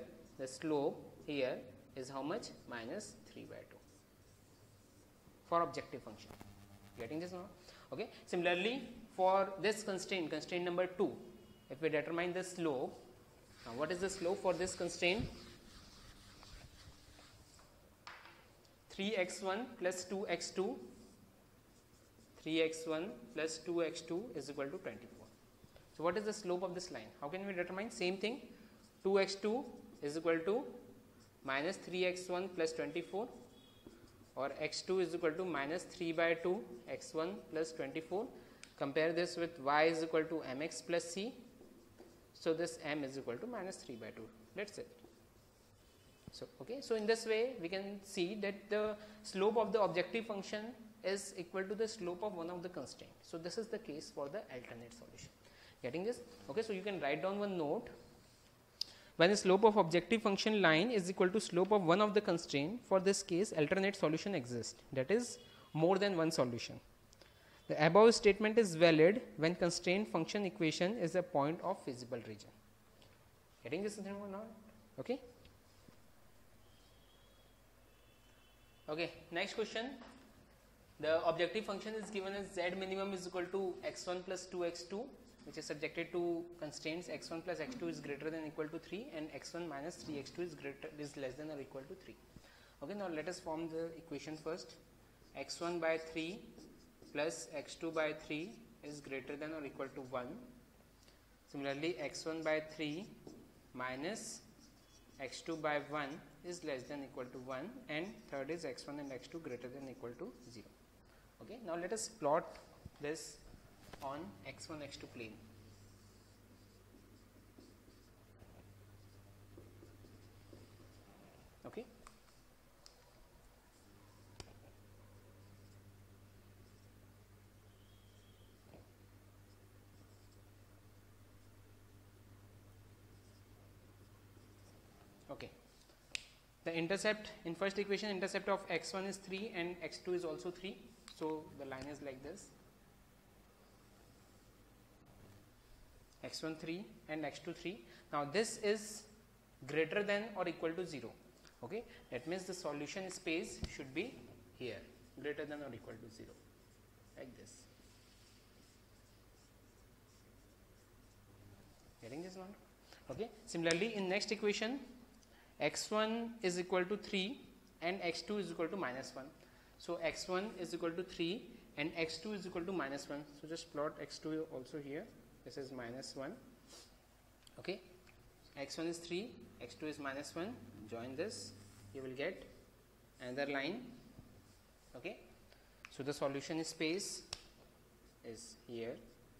A: is how much? Minus 3 by 2 for objective function. Getting this now? Okay. Similarly, for this constraint number 2, if we determine the slope, now what is the slope for this constraint? 3x1 plus 2x2, 3x1 plus 2x2 is equal to 24. So what is the slope of this line? How can we determine? Same thing, 2x2 is equal to minus 3x1 plus 24, or x2 is equal to minus 3 by 2 x1 plus 24. Compare this with y is equal to mx plus c. So this m is equal to minus 3 by 2. That's it. So okay, so in this way we can see that the slope of the objective function is equal to the slope of one of the constraints. So this is the case for the alternate solution. Getting this? Okay, so you can write down one note. When the slope of objective function line is equal to slope of one of the constraint, for this case alternate solution exists, that is more than one solution. The above statement is valid when constraint function equation is a point of feasible region. Getting this or not? Okay. Okay, next question. The objective function is given as z minimum is equal to x1 plus 2x2, which is subjected to constraints x1 plus x2 is greater than or equal to 3 and x1 minus 3x2 is less than or equal to 3. Okay, now let us form the equation first. X1 by 3 plus x2 by 3 is greater than or equal to 1. Similarly, x1 by 3 minus x2 by 1 is less than or equal to 1, and third is x1 and x2 greater than or equal to 0. Okay, now let us plot this on x1 x2 plane. Okay. Okay. The intercept in first equation, intercept of x1 is 3 and x2 is also 3. So the line is like this. x1 3 and x2 3. Now this is greater than or equal to 0. Okay, that means the solution space should be here, greater than or equal to 0, like this. Getting this one? Okay. Similarly, in next equation, x1 is equal to 3 and x2 is equal to minus 1. So x1 is equal to 3 and x2 is equal to minus 1. So just plot x2 also here. This is minus 1. Okay, x1 is 3, x2 is minus 1. Join this, you will get another line. Okay, so the solution space is here.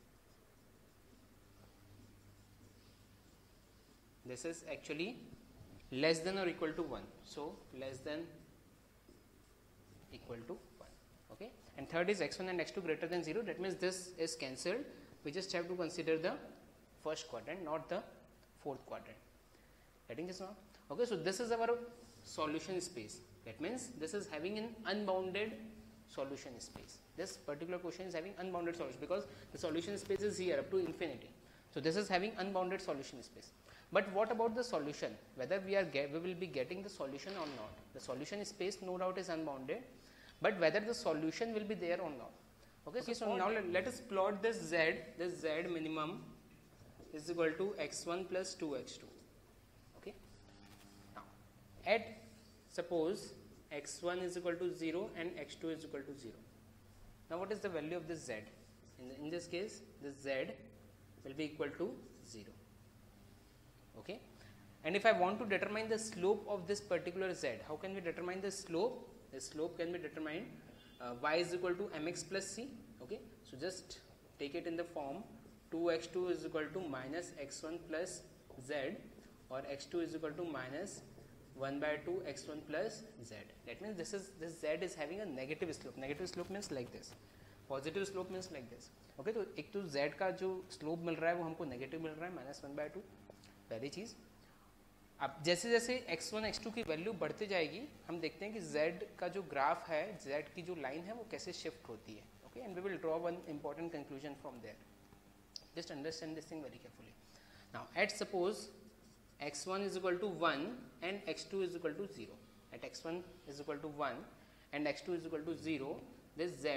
A: This is actually less than or equal to 1. So less than equal to 1. Okay, and third is x1 and x2 greater than 0. That means this is cancelled. We just have to consider the first quadrant, not the fourth quadrant. Getting this now? Okay, so this is our solution space. That means this is having an unbounded solution space. This particular question is having unbounded solution because the solution space is here up to infinity. So this is having unbounded solution space. But what about the solution? Whether we will be getting the solution or not. The solution space no doubt is unbounded, but whether the solution will be there or not. Okay, so now let us plot this z. This z minimum is equal to x1 plus 2x2. Okay. Now, at suppose x1 is equal to 0 and x2 is equal to 0. Now, what is the value of this z? In this case, this z will be equal to 0. Okay. And if I want to determine the slope of this particular z, how can we determine the slope? The slope can be determined y is equal to mx plus c. Okay, so just take it in the form 2x2 is equal to minus x1 plus z, or x2 is equal to minus 1 by 2 x1 plus z. That means this z is having a negative slope. Negative slope means like this. Positive slope means like this. Okay, तो एक तो z का जो slope मिल रहा है वो हमको negative मिल रहा है minus 1 by 2. पहली चीज. अब जैसे जैसे x1 x2 की वैल्यू बढ़ते जाएगी, हम देखते हैं कि z का जो ग्राफ है, z की जो लाइन है वो कैसे शिफ्ट होती है. Okay, and we will draw one important conclusion from there. Just understand this thing very carefully. Now at suppose x1 is equal to 1 and x2 is equal to 0. At x1 is equal to 1 and x2 is equal to 0, this z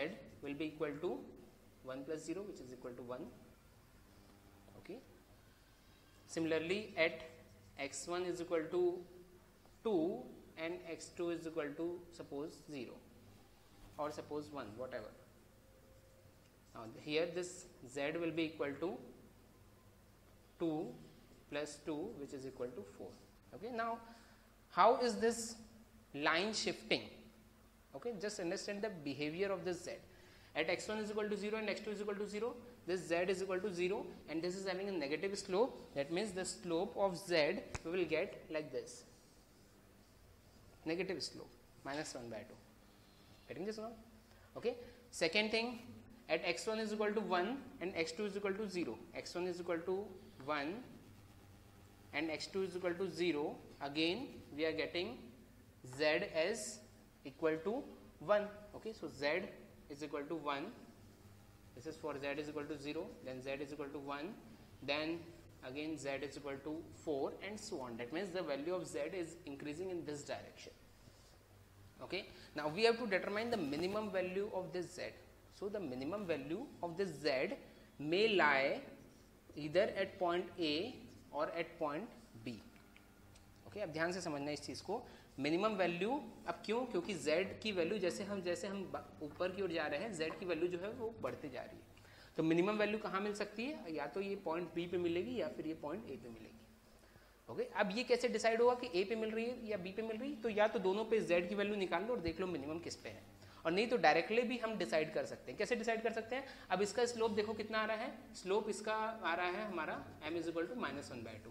A: will be equal to 1 plus 0, which is equal to 1. Okay. Similarly, at x1 is equal to 2 and x2 is equal to suppose 0 or suppose 1, whatever. Now here this z will be equal to 2 plus 2, which is equal to 4. Okay. Now how is this line shifting? Okay, just understand the behavior of this z. At x1 is equal to 0 and x2 is equal to 0, this z is equal to 0 and this is having a negative slope. That means the slope of z we will get like this, negative slope, minus 1 by 2. Getting this now? Okay. Second thing, at x1 is equal to 1 and x2 is equal to 0. x1 is equal to 1 and x2 is equal to 0. Again we are getting z as equal to 1. Okay, so z is equal to 1. This is for z is equal to 0, then z is equal to 1, then again z is equal to 4, and so on. That means the value of z is increasing in this direction. Okay. Now we have to determine the minimum value of this z. So the minimum value of this z may lie either at point A or at point B. Okay, अब ध्यान से समझना इस चीज़ को. Minimum value, अब क्यों? क्योंकि z की वैल्यू जैसे हम ऊपर की ओर जा रहे हैं, z की वैल्यू जो है वो बढ़ते जा रही है. तो मिनिमम वैल्यू कहाँ मिल सकती है? या तो ये पॉइंट B पे मिलेगी या फिर ये पॉइंट A पे मिलेगी. ओके. अब ये कैसे डिसाइड होगा कि A पे मिल रही है या B पे मिल रही है? तो या तो दोनों पे z की वैल्यू निकाल लो और देख लो मिनिमम किस पे है, और नहीं तो डायरेक्टली भी हम डिसाइड कर सकते हैं. कैसे डिसाइड कर सकते हैं? अब इसका स्लोप देखो कितना आ रहा है. स्लोप इसका आ रहा है हमारा m is equal to -1/2,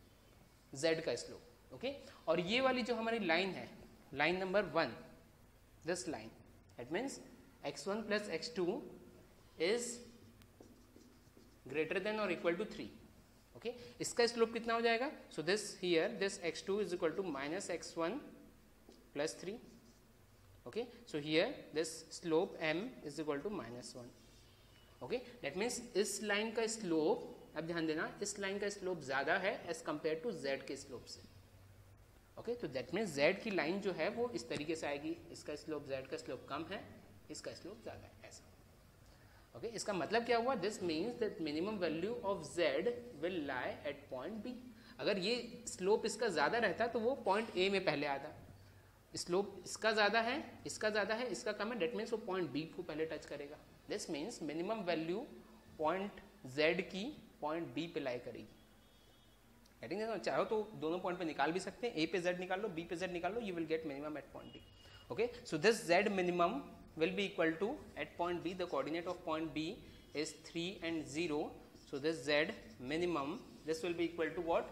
A: z का स्लोप. ओके. और ये वाली जो हमारी लाइन है, line number 1, this line, that means x1 plus x2 is greater than और इक्वल टू 3. ओके. इसका स्लोप कितना हो जाएगा? So this here, this x2 is equal to -x1 plus 3. Okay, so here this slope m is equal to -1. Okay, that means इस line का slope, अब ध्यान देना, इस लाइन का स्लोप ज्यादा है एज कंपेयर टू z के स्लोप से. ओके. तो दैट मीन्स z की लाइन जो है वो इस तरीके से आएगी. इसका स्लोप, z का स्लोप कम है, इसका स्लोप ज्यादा है, ऐसा. ओके. इसका मतलब क्या हुआ? This means that minimum value of z will lie at point b. अगर ये स्लोप इसका ज्यादा रहता तो वो पॉइंट a में पहले आता. स्लोप इसका ज़्यादा है, इसका ज़्यादा है, इसका कम है, डेट मीन्स वो पॉइंट बी को पहले टच करेगा. This means minimum value point Z की पॉइंट बी पे लाई करेगी. Getting it? चाहो तो दोनों पॉइंट पे निकाल भी सकते हैं. ए पे जेड निकाल लो, बी पे जेड निकाल लो, you will get minimum at point B. Okay. So this Z minimum will be equal to, at point B the coordinate of point B is 3 and 0. So this Z minimum, this will be equal to what?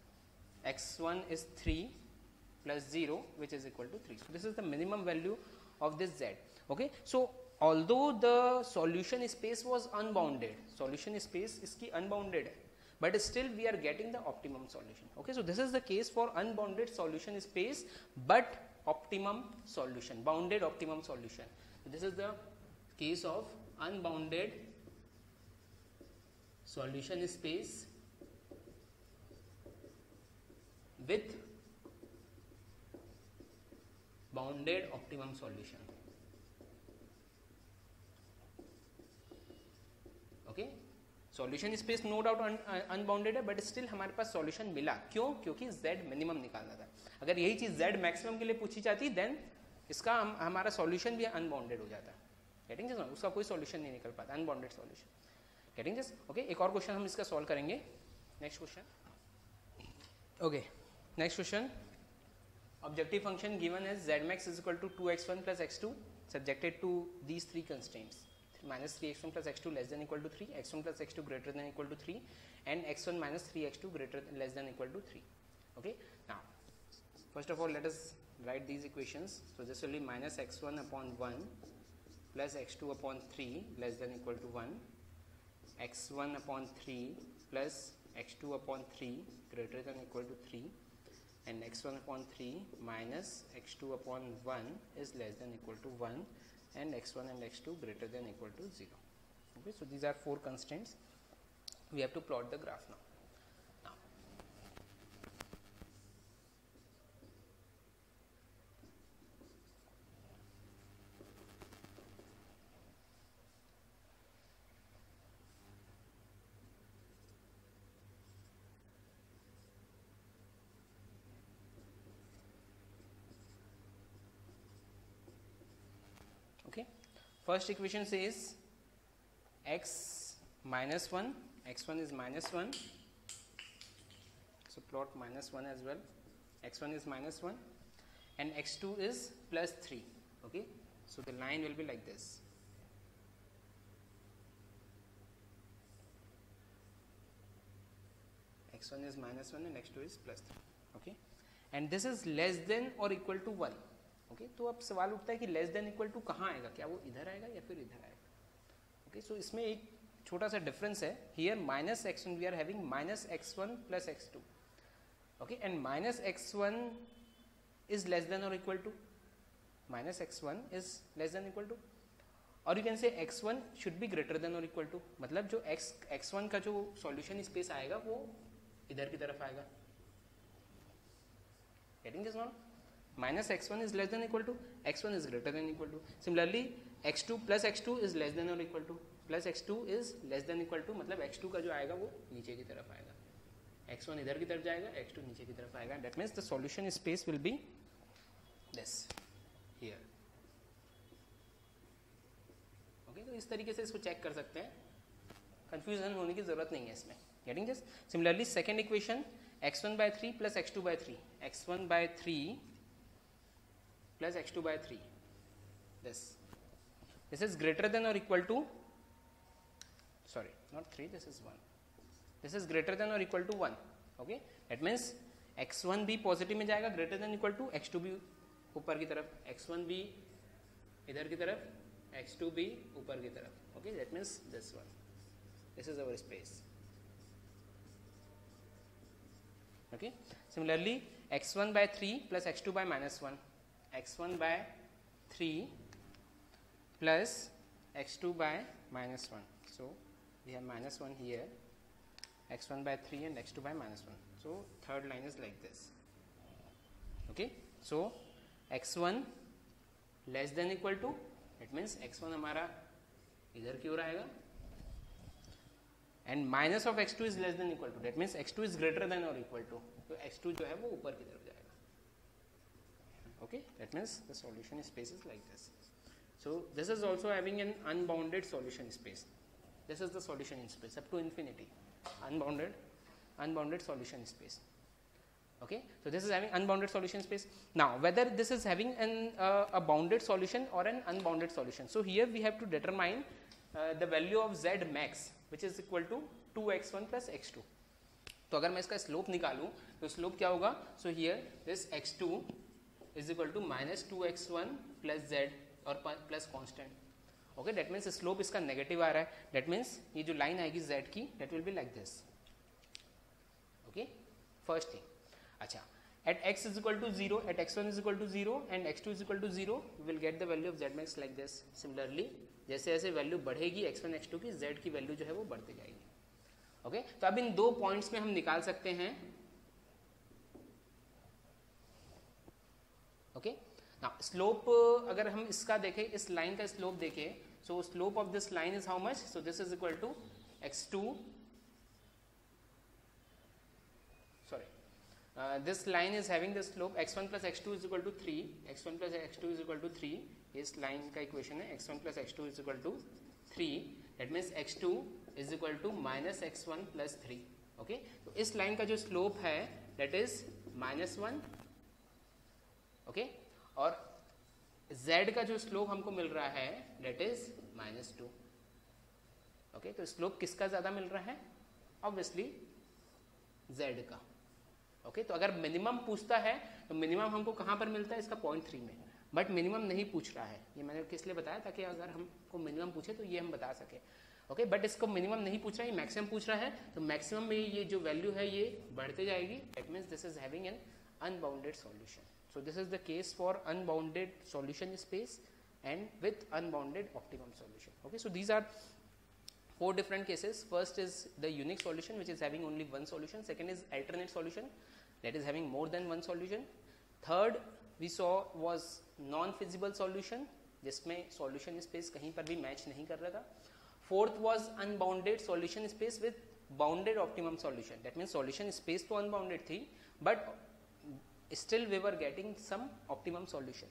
A: x1 is 3 plus 0, which is equal to 3. So this is the minimum value of this z. Okay. So although the solution space was unbounded, solution space इसकी unbounded है, but still we are getting the optimum solution. Okay. So this is the case for unbounded solution space but optimum solution, bounded optimum solution. So this is the case of unbounded solution space with bounded optimum solution. Okay. Solution space no doubt unbounded है, but still हमारे पास solution मिला. क्यों? क्योंकि z minimum निकालना था. अगर यही चीज z मैक्सिमम के लिए पूछी जाती देन इसका हमारा सॉल्यूशन भी अनबाउंडेड हो जाता. Getting this? उसका कोई सॉल्यूशन नहीं निकल पाता, unbounded solution. Getting this? Okay. एक और क्वेश्चन हम इसका सॉल्व करेंगे. Next question. Okay. Next question. Objective function given as z max is equal to 2x1 plus x2 subjected to these three constraints: minus 3x1 plus x2 less than equal to 3, x1 plus x2 greater than equal to 3, and x1 minus 3x2 greater than less than equal to 3. Okay. Now, first of all, let us write these equations. So this will be minus x1 upon 1 plus x2 upon 3 less than equal to 1, x1 upon 3 plus x2 upon 3 greater than equal to 3, and x1 upon 3 minus x2 upon 1 is less than equal to 1, and x1 and x2 greater than equal to 0. Okay, so these are 4 constraints. We have to plot the graph now. First equation says x minus 1, x1 is minus 1, so plot minus 1 as well, x1 is minus 1 and x2 is plus 3. Okay, so the line will be like this. x1 is minus 1 and x2 is plus 3. Okay, and this is less than or equal to 1. Okay, तो अब सवाल उठता है कि less than equal to कहाँ आएगा, क्या वो इधर आएगा या फिर इधर आएगा. ओके, सो इसमें एक छोटा सा डिफरेंस है. Here minus x1 we are having minus x1 plus x2. Okay, and minus x1 is less than और equal to, minus x1 is less than equal to, और you can say x1 should be greater than और equal to. मतलब जो x1 का जो solution space आएगा वो इधर की तरफ आएगा. Getting this one? Minus x1 is less than equal to, x1 is greater than equal to. Similarly, x2 plus x2 is less than or equal to, plus x2 is less than equal to, मतलब x2 का जो आएगा वो नीचे की तरफ आएगा, x1 इधर की तरफ जाएगा, x2 नीचे की तरफ आएगा. That means the solution space will be this here. Okay, तो इस तरीके से इसको चेक कर सकते हैं, कंफ्यूजन होने की जरूरत नहीं है इसमें. Getting this? Similarly, second equation x1 by 3 plus x2 by 3, x1 by 3 plus x2 by 3. This is greater than or equal to, sorry, not 3, this is 1. This is greater than or equal to 1. Okay, that means x1 भी positive में जाएगा, greater than equal to, x2 भी ऊपर की तरफ, x1 भी इधर की तरफ, x2 भी ऊपर की तरफ. Okay, that means this one. This is our space. Okay, similarly x1 by 3 plus x2 by minus 1, x1 by 3 plus x2 by minus 1. So we have minus 1 here, x1 by 3 and x2 by minus 1. So third line is like this. Okay, so x1 less than equal to, it means x1 हमारा इधर की ओर आएगा, and minus of x2 is less than equal to, that means x2 is greater than or equal to, तो x2 जो है वो ऊपर की तरफ जाएगा. Okay, that means the solution space is like this. So this is also having an unbounded solution space. This is the solution space up to infinity, unbounded solution space. Okay, so this is having unbounded solution space. Now whether this is having an a bounded solution or an unbounded solution, so here we have to determine the value of z max, which is equal to 2x1 plus x2. तो अगर मैं इसका slope निकालूं तो slope क्या होगा? So here this x2 is equal to minus 2x1 plus z और plus constant. Okay, that means slope इसका नेगेटिव आ रहा है. दैट मीन्स ये जो लाइन आएगी z की, that will be like this. Okay, first thing. अच्छा, at x is equal to 0, at x1 is equal to 0 and x2 is equal to 0, we will get the value of z max like this. Similarly, जैसे जैसे value बढ़ेगी x1 x2 की, z की value जो है वो बढ़ती जाएगी. ओके, तो अब इन दो पॉइंट्स में हम निकाल सकते हैं. ओके, नाउ स्लोप अगर हम इसका देखें, इस लाइन का स्लोप देखें, so slope of this line is how much? So this is equal to x2, sorry, this line is having the slope x1 plus x2 is equal to 3, x1 plus x2 is equal to 3. इस line का equation है x1 plus x2 is equal to 3. That means x2 is equal to minus x1 plus 3. Okay, तो इस line का जो slope है that is -1. Okay, और z का जो स्लोप हमको मिल रहा है that is -2. ओके, तो स्लोप किसका ज्यादा मिल रहा है? ऑब्वियसली z का. ओके, तो अगर मिनिमम पूछता है तो मिनिमम हमको कहाँ पर मिलता है? इसका 0.3 में. बट मिनिमम नहीं पूछ रहा है, ये मैंने किस लिए बताया? ताकि अगर हमको मिनिमम पूछे तो ये हम बता सके. ओके, बट इसको मिनिमम नहीं पूछ रहा है, मैक्सिमम पूछ रहा है. तो मैक्सिमम में ये जो वैल्यू है ये बढ़ते जाएगी. That means this is having an unbounded solution. So this is the case for unbounded solution space and with unbounded optimum solution. Okay, so these are 4 different cases. First is the unique solution which is having only one solution. Second is alternate solution that is having more than one solution. Third we saw was non-feasible solution जिसमें solution space कहीं पर भी match नहीं कर रहा था. Fourth was unbounded solution space with bounded optimum solution. That means solution space तो unbounded थी but still we were getting some optimum solution.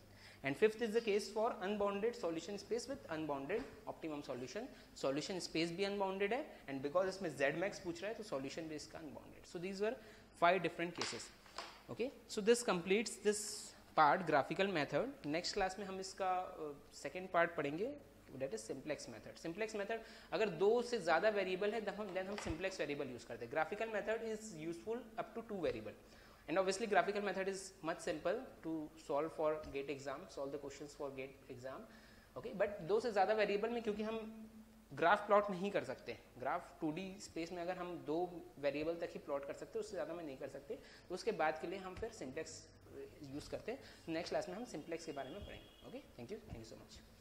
A: And fifth is the case for unbounded solution space with unbounded optimum solution. Solution space भी unbounded है and because इसमें z max पूछ रहा है तो solution भी इसका unbounded. So these were 5 different cases. Okay, so this completes this part graphical method. Next class में हम इसका second part पढ़ेंगे, that is simplex method. Simplex method अगर 2 से ज़्यादा variable है then हम simplex variable use करते हैं. Graphical method is useful up to 2 variable. And obviously graphical method is much simple to solve for GATE exam, solve the questions for GATE exam. Okay, but 2 से ज़्यादा variable में क्योंकि हम graph plot नहीं कर सकते, ग्राफ 2D स्पेस में अगर हम 2 वेरिएबल तक ही प्लॉट कर सकते, उससे ज़्यादा में नहीं कर सकते, तो उसके बाद के लिए हम फिर सिंप्लेक्स यूज़ करते हैं. नेक्स्ट क्लास में हम सिंप्लेक्स के बारे में पढ़ेंगे. Okay, thank you so much.